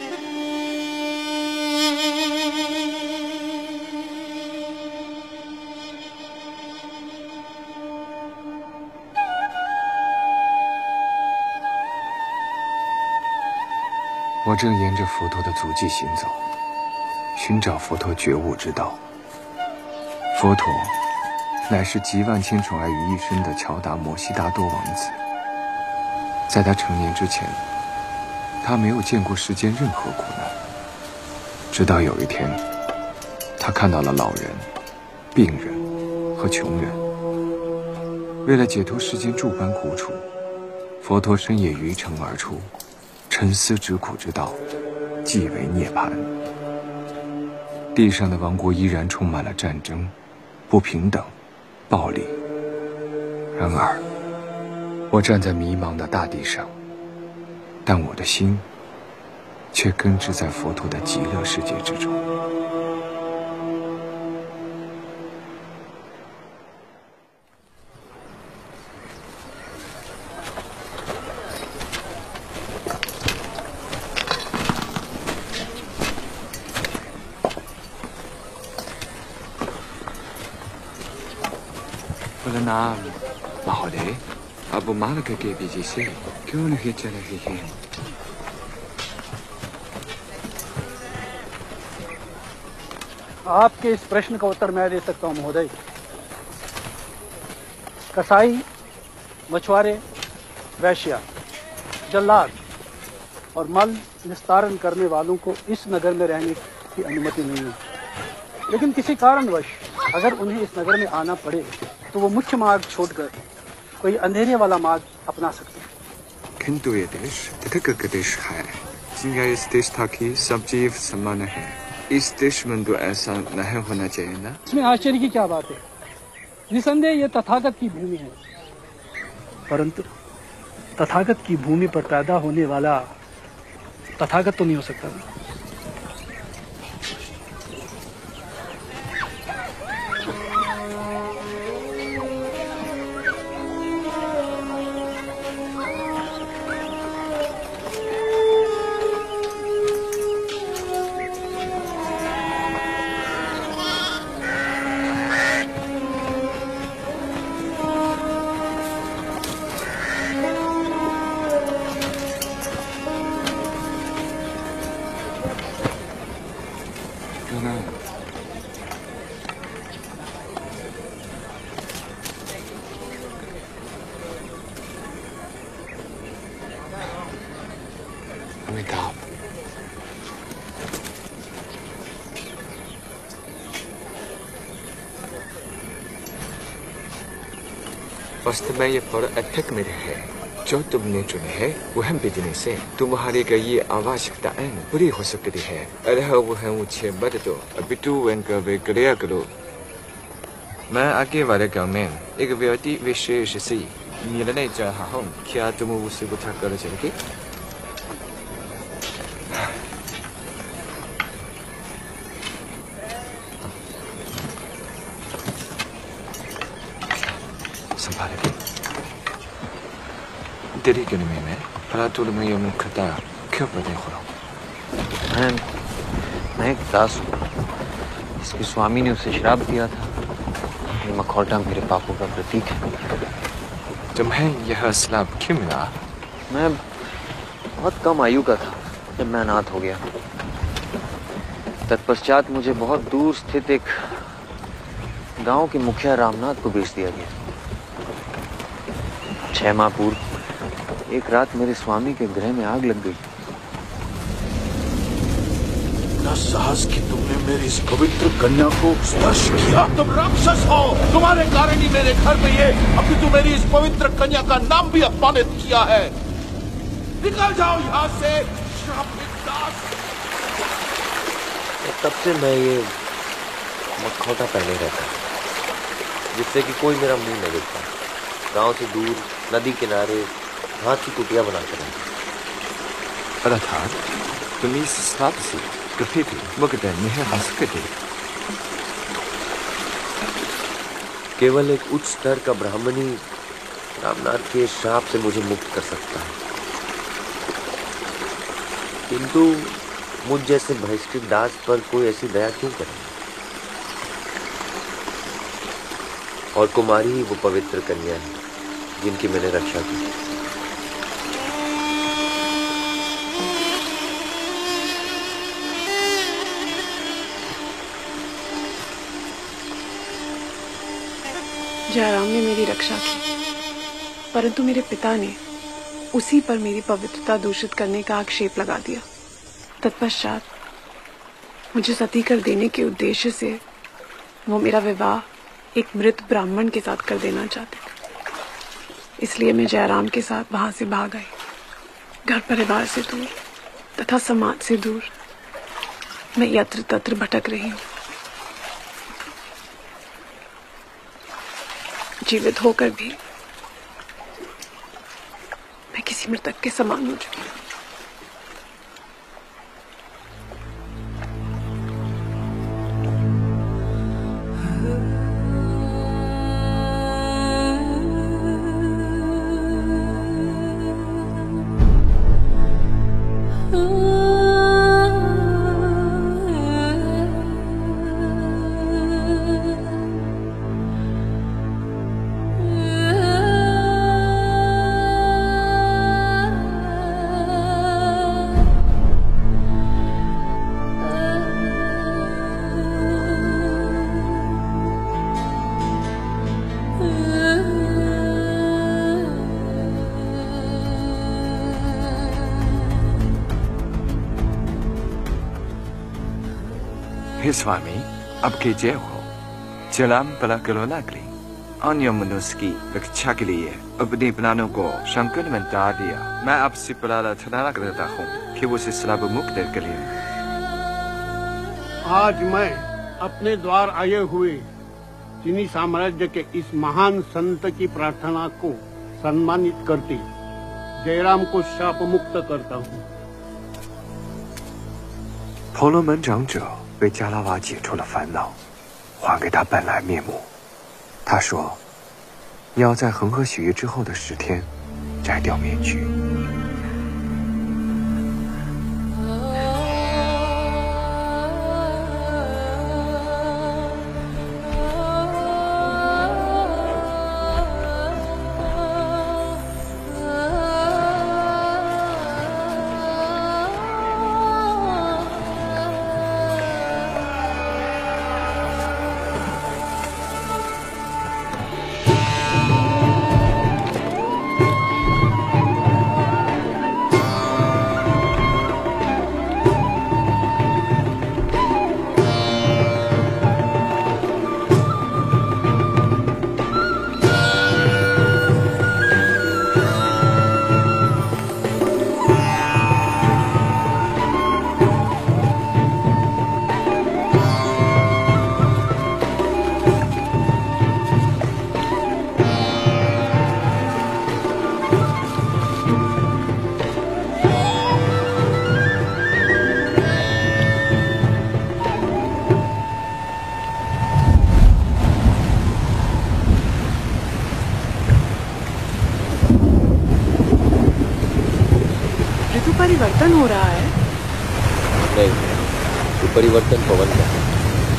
我正沿着佛陀的足迹行走，寻找佛陀觉悟之道。佛陀乃是集万千宠爱于一身的乔达摩悉达多王子。在他成年之前，他没有见过世间任何苦难。直到有一天，他看到了老人、病人和穷人。为了解脱世间诸般苦楚，佛陀深夜于城而出，沉思止苦之道，即为涅槃。地上的王国依然充满了战争、不平等、暴力。然而，我站在迷茫的大地上，但我的心却根植在佛陀的极乐世界之中。
प्रणाम महोदय, अब मार्ग के बीच से क्यों नहीं चल रही हैं?
आपके इस प्रश्न का उत्तर मैं दे सकता हूं महोदय। कसाई, मछुआरे, वैश्या, जल्लाद और मल निस्तारण करने वालों को इस नगर में रहने की अनुमति नहीं है। लेकिन किसी कारणवश अगर उन्हें इस नगर में आना पड़े तो वो मुख्य मार्ग छोड़कर कोई अंधेरे वाला मार्ग अपना सकते हैं।
किंतु ये देश तथाकथित देश है, जिनका इस देश था कि सब जीव समान है। इस देश में तो ऐसा नहीं होना चाहिए ना?
इसमें आश्चर्य की क्या बात है? निसंदेह ये तथागत की भूमि है, परंतु तथागत की भूमि पर पैदा होने वाला तथागत तो नहीं हो सकता ना।
अमिताभ, वास्तव में ये पूरा अटैक मेरे है। जो तुमने चुने है वो हम भेजने से तुम्हारी का ये आवश्यकताएं पूरी हो सकती है। अरे वो है मुझे बता दो, अभी तू उनका वे क्रिया करो। मैं आगे वाले गाँव में एक व्यक्ति विशेष से मिलने जा रहा हूँ, क्या तुम उसे बुला कर चलोगे? संभालेगी तेरी क्यों नहीं मैं भला तुम में ये मुखता क्यों पड़े हो रहा हूँ?
मैं एक दास हूँ। इसके स्वामी ने उसे श्राप दिया था। ये मखौटा मेरे पापों का प्रतीक है।
तुम्हें यह श्राप क्यों मिला?
मैं बहुत कम आयु का था जब मैं अनाथ हो गया। तत्पश्चात मुझे बहुत दूर स्थित एक गांव के मुखिया रामनाथ को बेच दिया गया। 6 माह पूर्व एक रात मेरे स्वामी के गृह में आग लग गई।
इतना साहस कि तुमने मेरी इस पवित्र कन्या को स्पर्श किया। तुम राक्षस हो, तुम्हारे कारण ही मेरे घर में ये अभी तुम मेरी इस पवित्र कन्या का नाम भी अपमानित किया है। निकल जाओ यहाँ से श्रापित दास।
तब से मैं ये मखौटा पहने रहता जिससे कि कोई मेरा मुंह न देखता। गांव से दूर नदी किनारे हाथ की कुटिया बनाकर रहता।
अर्थात तुम इस श्राप से कभी भी मुक्त नहीं हो सकते।
केवल एक उच्च स्तर का ब्राह्मण ही रामनाथ के श्राप से मुझे मुक्त कर सकता है, किंतु मुझ जैसे बहिष्कृत दास पर कोई ऐसी दया क्यों करे? और कुमारी ही वो पवित्र कन्या है जिनकी मैंने रक्षा की।
जयराम ने मेरी रक्षा की, परंतु मेरे पिता ने उसी पर मेरी पवित्रता दूषित करने का आक्षेप लगा दिया। तत्पश्चात मुझे सती कर देने के उद्देश्य से वो मेरा विवाह एक मृत ब्राह्मण के साथ कर देना चाहते थे। इसलिए मैं जयराम के साथ वहां से भाग आई। घर परिवार से दूर तथा समाज से दूर मैं यत्र तत्र भटक रही हूँ। जीवित होकर भी मैं किसी मृतक के समान हो चुकी हूँ।
हे स्वामी, अब के जय हो। चलाम पला करो लागली। अन्य मनुष्य की रक्षा के लिए अपने प्राणों को संकट में डाल दिया। मैं आपसे प्रार्थना करता हूँ कि वो से श्राप मुक्त कर ले।
आज मैं अपने द्वार आए हुए चीनी साम्राज्य के इस महान संत की प्रार्थना को सम्मानित करते जयराम को शाप मुक्त करता हूँ।
婆罗门长者为加拉瓦解除了烦恼，还给他本来面目。他说：“你要在恒河许愿之后的10天摘掉面具。”
परिवर्तन हो रहा है?
नहीं, ये परिवर्तन पवन का है।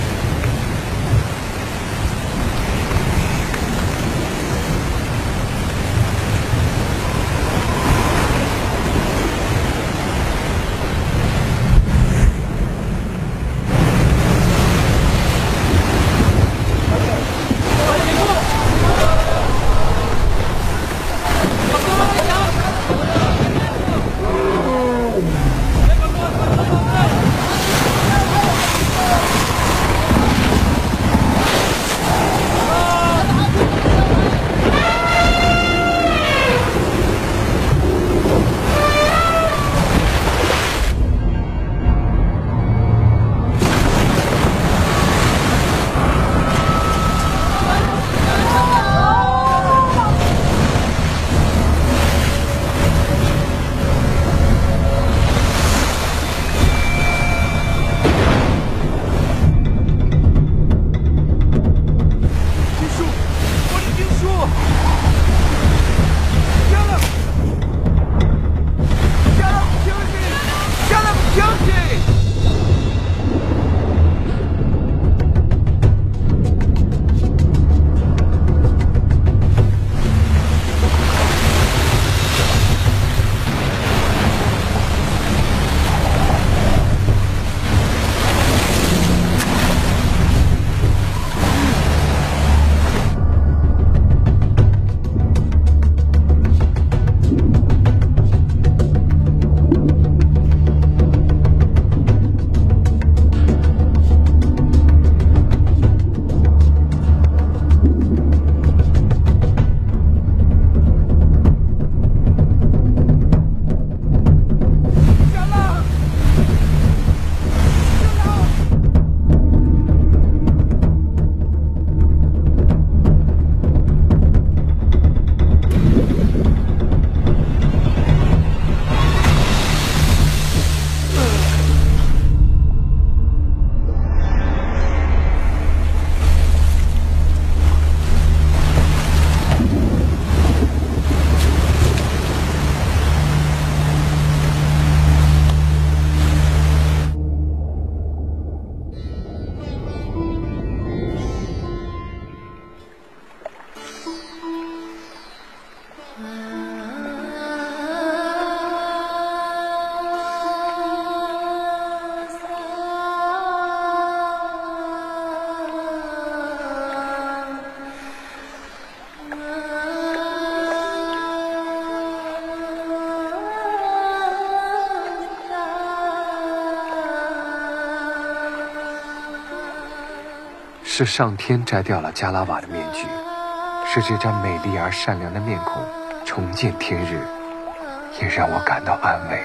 是上天摘掉了加拉瓦的面具，是这张美丽而善良的面孔重见天日，也让我感到安慰。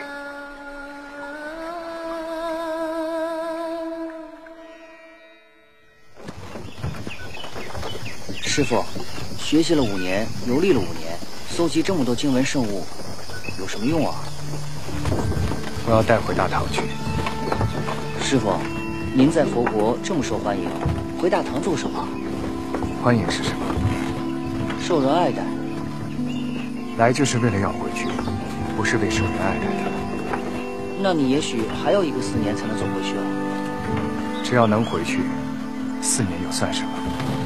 师傅，学习了5年，游历了5年，搜集这么多经文圣物，有什么用啊？
我要带回大唐去。
师傅，您在佛国这么受欢迎，回大唐做什么？
欢迎是什么？
受人爱戴。
来就是为了要回去，不是为受人爱戴的。
那你也许还有1个4年才能走回去啊。
只要能回去，4年又算什么？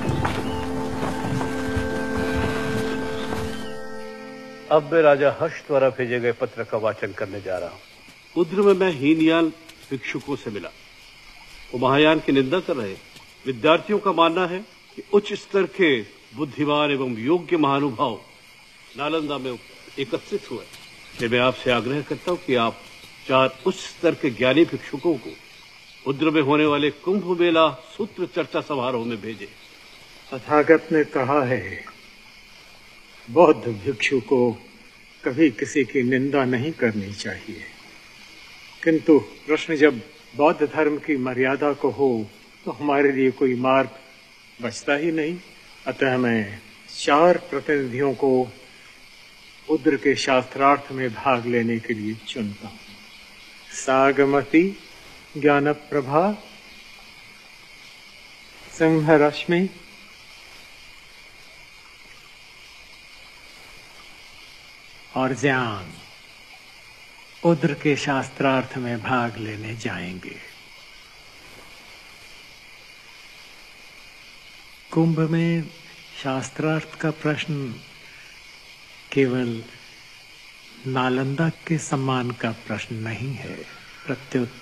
अब मैं राजा हर्ष द्वारा भेजे गए पत्र का वाचन करने जा रहा हूँ। उद्र में मैं हीनयान भिक्षुकों से मिला। वो महायान की निंदा कर रहे। विद्यार्थियों का मानना है कि उच्च स्तर के बुद्धिमान एवं योग्य महानुभाव नालंदा में एकत्रित हुए। इसलिए मैं आपसे आग्रह करता हूँ कि आप 4 उच्च स्तर के ज्ञानी भिक्षुकों को उद्र में होने वाले कुंभ मेला सूत्र चर्चा समारोह में भेजे।
तथागत ने कहा है, बौद्ध भिक्षु को कभी किसी की निंदा नहीं करनी चाहिए, किंतु प्रश्न जब बौद्ध धर्म की मर्यादा को हो तो हमारे लिए कोई मार्ग बचता ही नहीं। अतः मैं 4 प्रतिनिधियों को उद्र के शास्त्रार्थ में भाग लेने के लिए चुनता हूँ। सागमती, ज्ञान प्रभा, सिंह रश्मि, और ज्ञान।
उद्र के शास्त्रार्थ में भाग लेने जाएंगे। कुंभ में शास्त्रार्थ का प्रश्न केवल नालंदा के सम्मान का प्रश्न नहीं है, प्रत्युत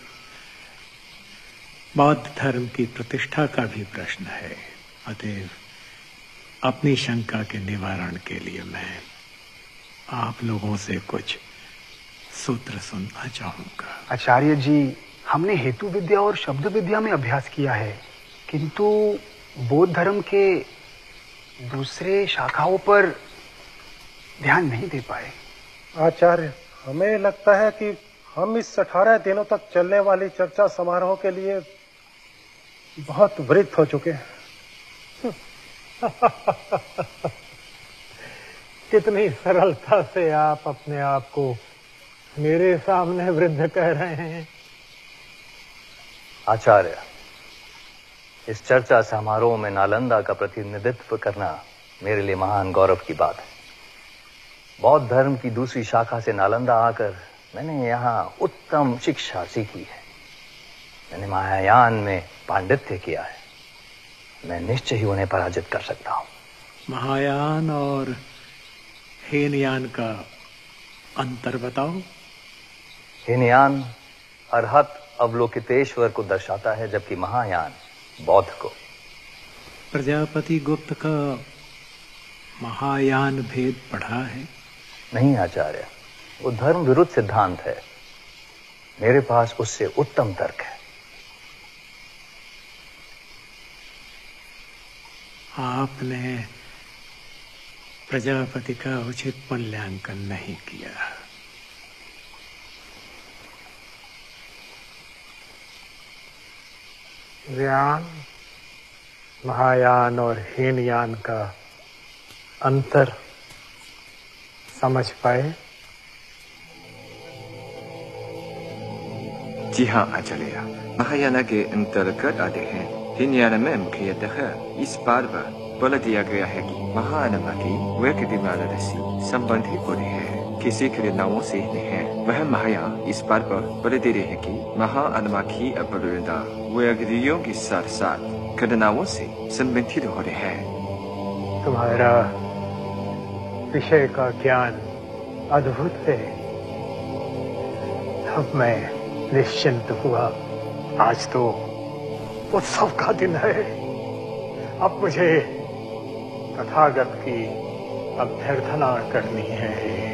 बौद्ध धर्म की प्रतिष्ठा का भी प्रश्न है। अतएव अपनी शंका के निवारण के लिए मैं आप लोगों से कुछ सूत्र सुनना चाहूंगा।
आचार्य जी, हमने हेतु विद्या और शब्द विद्या में अभ्यास किया है, किंतु बौद्ध धर्म के दूसरे शाखाओं पर ध्यान नहीं दे पाए।
आचार्य, हमें लगता है कि हम इस 18 दिनों तक चलने वाली चर्चा समारोह के लिए बहुत वृद्ध हो चुके हैं।
कितनी सरलता से आप अपने आप को मेरे सामने वृद्ध कह रहे हैं।
आचार्य, इस चर्चा समारोह में नालंदा का प्रतिनिधित्व करना मेरे लिए महान गौरव की बात है। बौद्ध धर्म की दूसरी शाखा से नालंदा आकर मैंने यहाँ उत्तम शिक्षा सीखी है। मैंने महायान में पांडित्य किया है। मैं निश्चय ही उन्हें पराजित कर सकता हूँ।
महायान और हीनयान का अंतर बताओ।
हीनयान अरहत अवलोकितेश्वर को दर्शाता है, जबकि महायान बौद्ध को।
प्रजापति गुप्त का महायान भेद पढ़ा है?
नहीं आचार्य, वो धर्म विरुद्ध सिद्धांत है। मेरे पास उससे उत्तम तर्क है।
आपने प्रजापति का उचित मूल्यांकन नहीं किया। व्यान, महायान और हीनयान का अंतर समझ पाए?
जी हाँ आचार्य, महायान के अंतर्गत आते हैं। हीनयान में मुख्यतः इस बात पर बल दिया गया है कि महाअनमा की व्यक्तिवाद से संबंधित होते हैं, किसी घटनाओं से नहीं। वह महायान इस बात पर बल दे रहे हैं कि महाअनमा की अपरूपता व्यक्तियों के साथ साथ घटनाओं से संबंधित होते हैं।
तुम्हारा विषय का ज्ञान अद्भुत है। अब मैं निश्चिंत हुआ। आज तो उत्सव का दिन है। अब मुझे तथागत की अभ्यर्थना करनी है।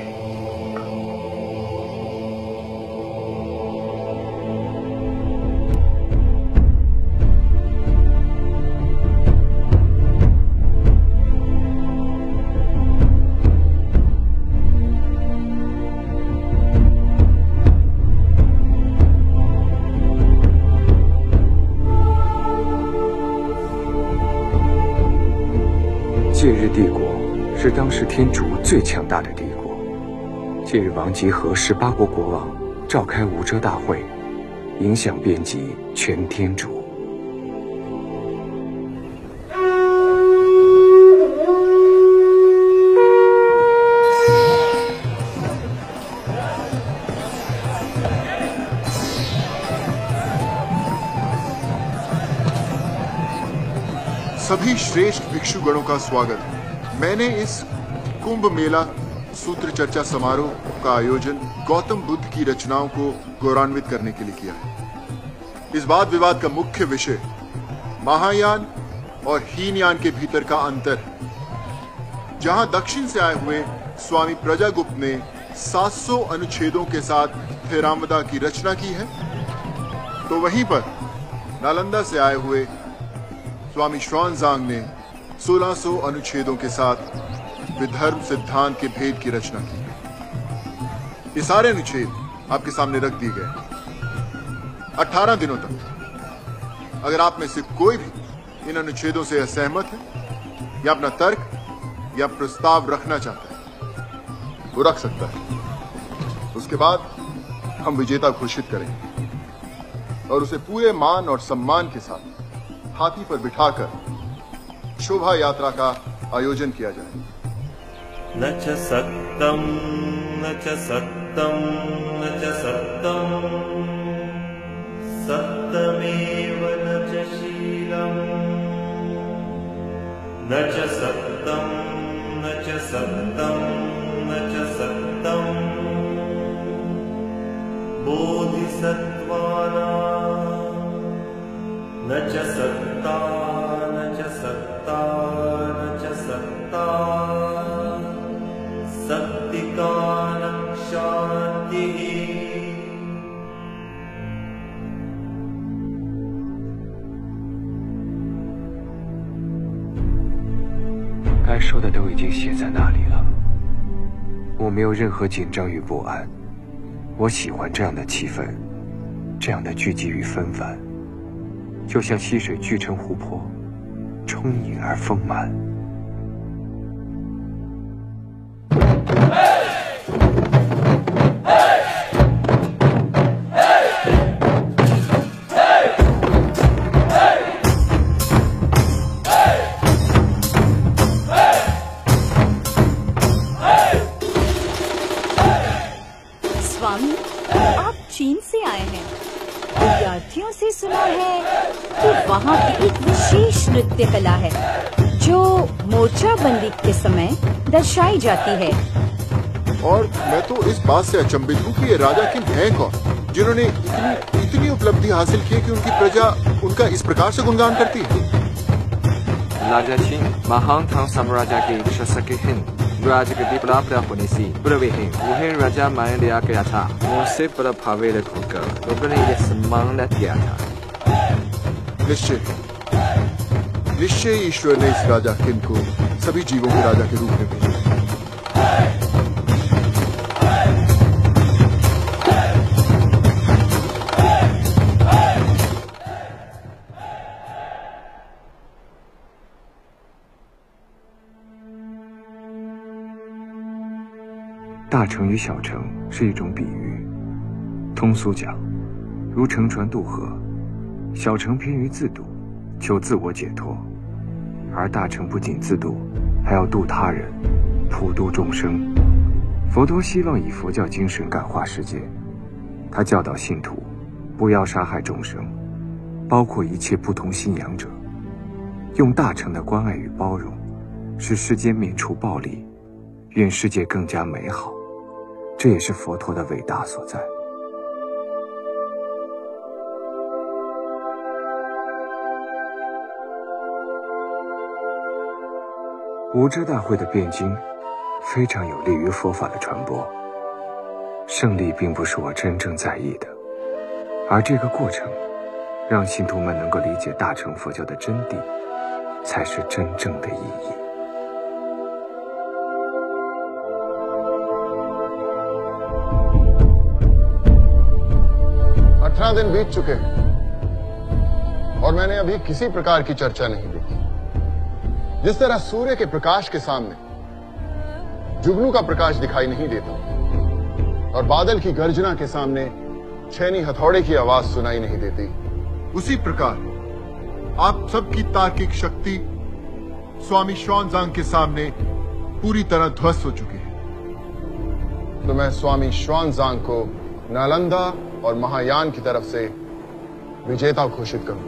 戒日帝国是当时天竺最强大的帝国。戒日王集合18国国王，召开无遮大会，影响遍及全天竺。
सभी श्रेष्ठ भिक्षुगणों का स्वागत। मैंने इस कुंभ मेला सूत्र चर्चा समारोह का आयोजन गौतम बुद्ध की रचनाओं को गौरवान्वित करने के लिए किया है। इस वाद विवाद का मुख्य विषय महायान और हीनयान के भीतर का अंतर है। जहां दक्षिण से आए हुए स्वामी प्रजागुप्त ने 700 अनुच्छेदों के साथ थेरावदा की रचना की है, तो वहीं पर नालंदा से आए हुए स्वामी श्वानजांग ने 1600 अनुच्छेदों के साथ विधर्म सिद्धांत के भेद की रचना की है। ये सारे अनुच्छेद आपके सामने रख दिए गए। 18 दिनों तक अगर आप में से कोई भी इन अनुच्छेदों से असहमत है या अपना तर्क या प्रस्ताव रखना चाहता है, वो रख सकता है। उसके बाद हम विजेता घोषित करेंगे और उसे पूरे मान और सम्मान के साथ हाथी पर बिठाकर शोभा यात्रा का आयोजन किया जाए।
न च सक्तम न च सत्यम सत्यं न च सत्यं सत्यमेव न च शीलम् न च सत्यं न च सत्यं न च सत्यं बोधिसत्त्वानां न च सत्ता न च सत्ता न च सत्ता सत्तिकानं शान्तिः
该说的都已经写在那里了，我没有任何紧张与不安。我喜欢这样的气氛，这样的聚集与纷繁，就像溪水聚成湖泊，充盈而丰满。
विद्यार्थियों से सुना है कि वहाँ की एक विशेष नृत्य कला है जो मोर्चाबंदी के समय दर्शाई जाती है।
और मैं तो इस बात से अचंभित हूँ कि ये राजा किम हैं कौन, जिन्होंने इतनी उपलब्धि हासिल की कि उनकी प्रजा उनका इस प्रकार से गुणगान करती है।
राजा चिंग महान साम्राज्य के शासक हैं। राज्य प्राप्त होने से पूर्व ही उन्हें राजा मान लिया गया था। उनसे प्रभावित होकर लोगों ने यह सम्मान किया था।
निश्चय ईश्वर ने इस राजा किम को सभी जीवों के राजा के रूप में भेजा।
大城与小城是一种比喻，通俗讲，如乘船渡河，小城偏于自渡，求自我解脱，而大城不仅自渡，还要渡他人，普度众生。佛陀希望以佛教精神感化世界，他教导信徒不要杀害众生，包括一切不同信仰者，用大乘的关爱与包容，使世间免除暴力，愿世界更加美好。这也是佛陀的伟大所在。无遮大会的辩经非常有利于佛法的传播。胜利并不是我真正在意的，而这个过程让信徒们能够理解大乘佛教的真谛，才是真正的意义。
18 दिन बीत चुके हैं और मैंने अभी किसी प्रकार की चर्चा नहीं देखी। जिस तरह सूर्य के प्रकाश के सामने जुगनू का प्रकाश दिखाई नहीं देता और बादल की गर्जना के सामने छेनी हथौड़े की आवाज सुनाई नहीं देती, उसी प्रकार आप सबकी तार्किक शक्ति स्वामी श्वानजांग के सामने पूरी तरह ध्वस्त हो चुकी है। तो मैं स्वामी श्वानजांग को नालंदा और महायान की तरफ से विजेता घोषित करूंगा।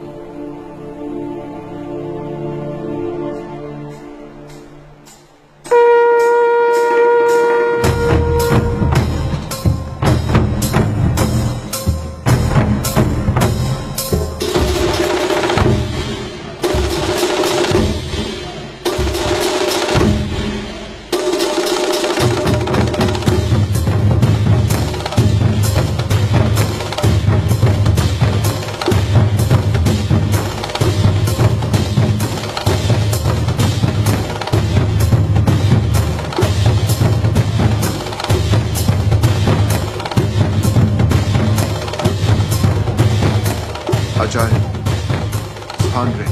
आचार्य स्थान रहे।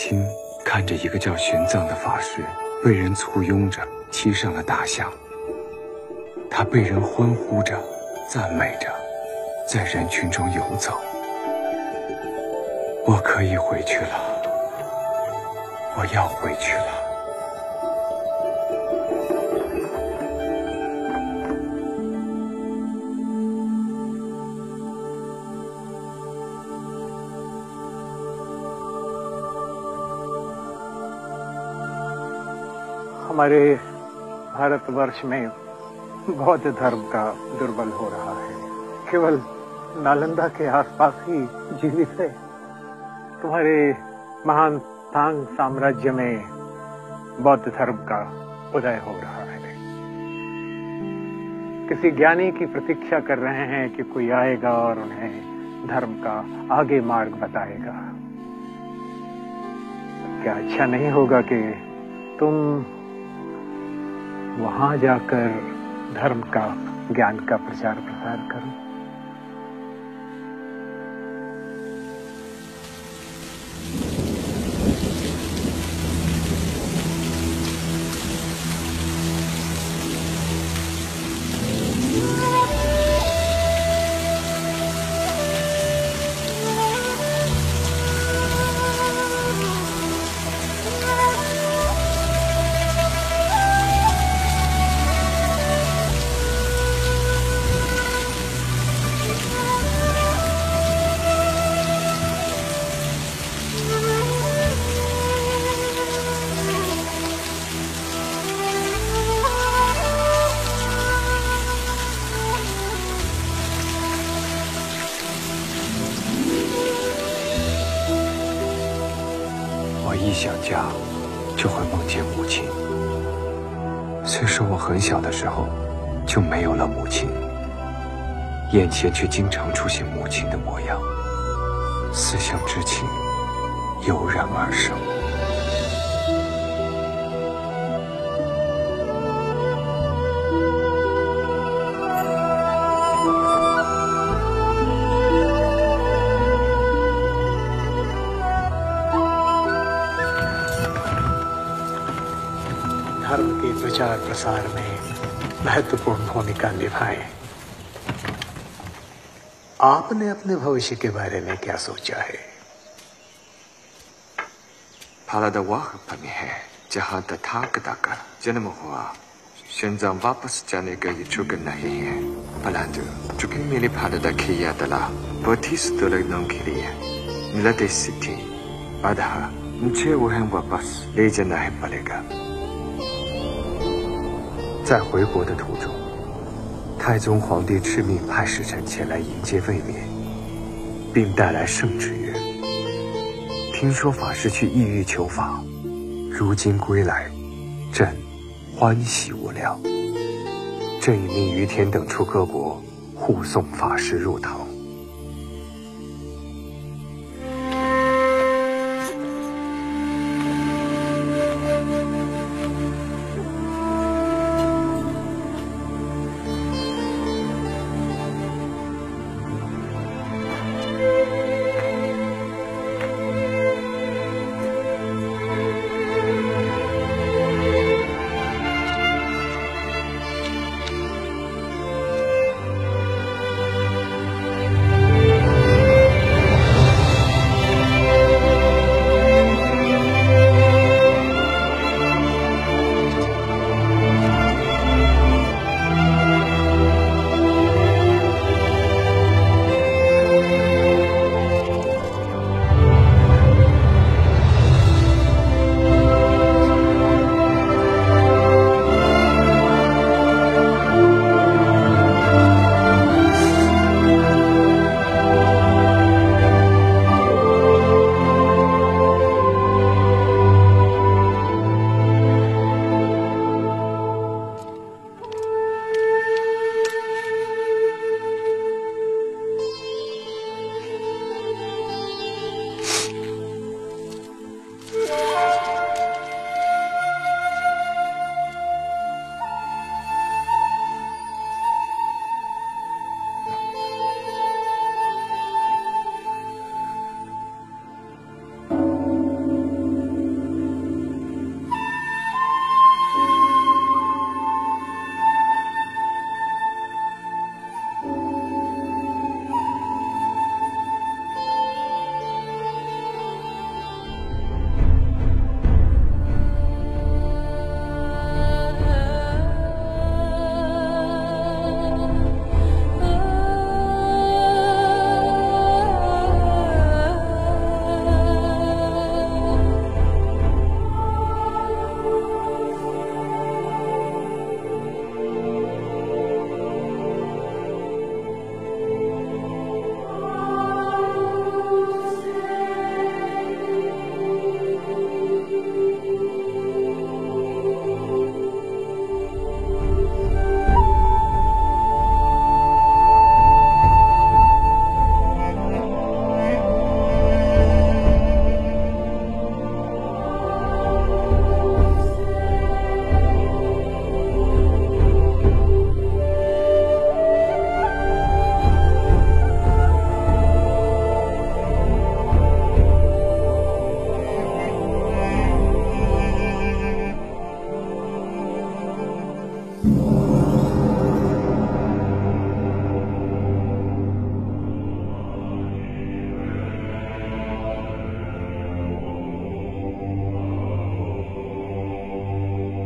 亲看着一个叫玄奘的法师被人簇拥着骑上了大象，他被人欢呼着、赞美着，在人群中游走。我可以回去了，我要回去了。
हमारे भारतवर्ष में बौद्ध धर्म का दुर्बल हो रहा है। केवल नालंदा के आसपास ही जीवित है। तुम्हारे महान तांग साम्राज्य में बौद्ध धर्म का उदय हो रहा है। किसी ज्ञानी की प्रतीक्षा कर रहे हैं कि कोई आएगा और उन्हें धर्म का आगे मार्ग बताएगा। क्या अच्छा नहीं होगा कि तुम वहां जाकर धर्म का, ज्ञान का प्रचार प्रसार करो?
一想家，就会梦见母亲。虽说我很小的时候就没有了母亲，眼前却经常出现母亲的模样，思乡之情油然而生。
धर्म के प्रचार प्रसार में महत्वपूर्ण भूमिका निभाएं। आपने अपने भविष्य के बारे में क्या सोचा है?
भारतवर्ष में है जहाँ तथागत का जन्म हुआ,玄奘 वापस जाने का इच्छुक नहीं है। परंतु चूंकि मेरे भारत की यात्रा बहुत ही सुदूर के लिए मिलती स्थिति, अतः मुझे वह वापस ले जाना ही पड़ेगा। 在回国的途中，太宗皇帝敕命派使臣前来迎接卫冕，并带来圣旨曰：听说法师去异域求法，如今归来，朕欢喜无量。朕已命于田等处各国护送法师入堂。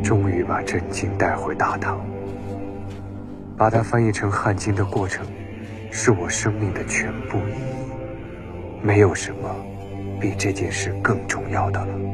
终于把真经带回大唐。把它翻译成汉经的过程，是我生命的全部意义。没有什么比这件事更重要的了。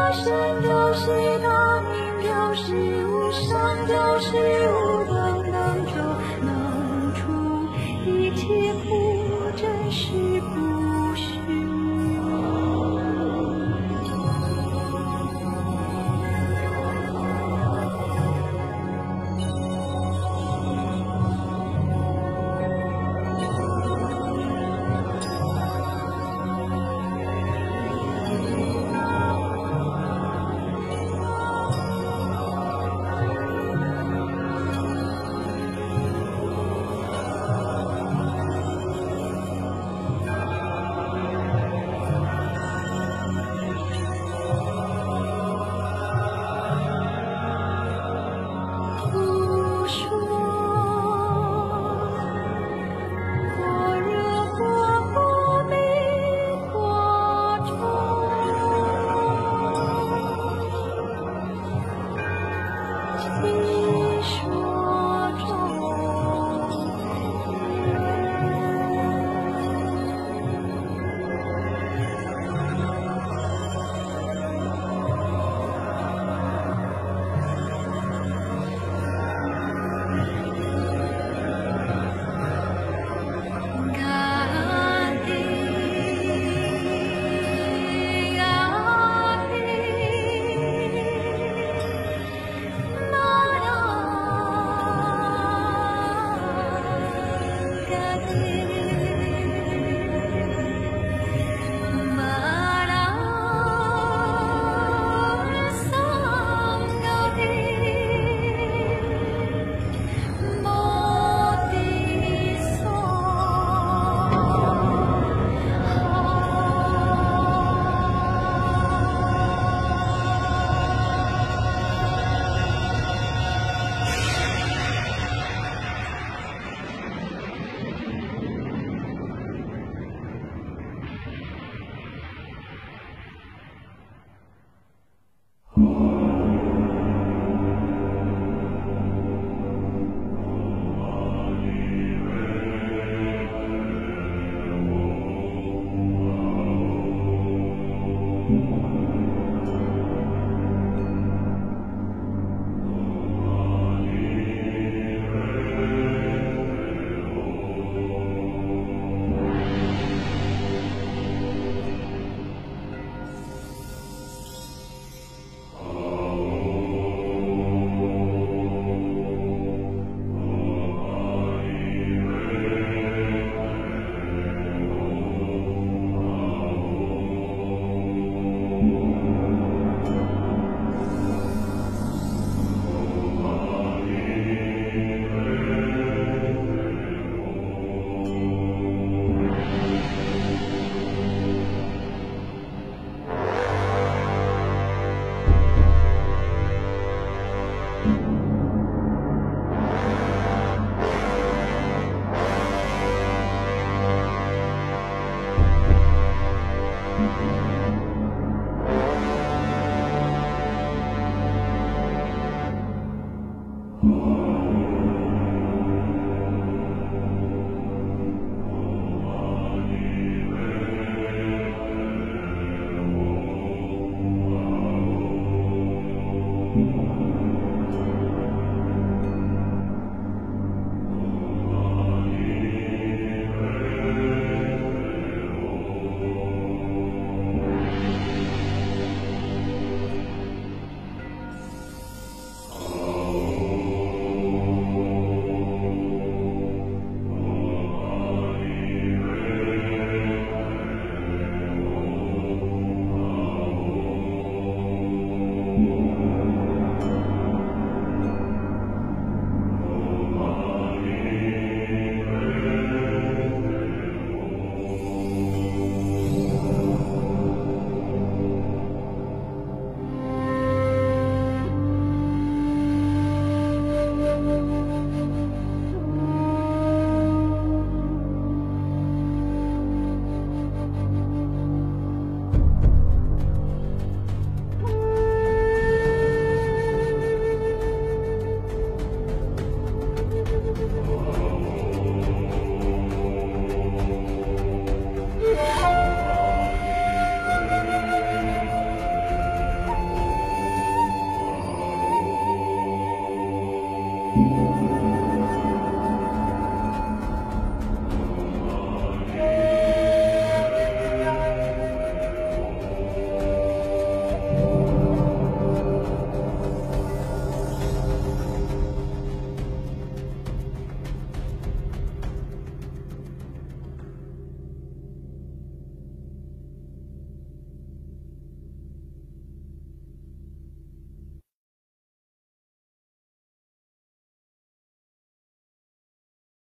生就是大，明就是无，上就是无，等等就能出，一切不真实不虚。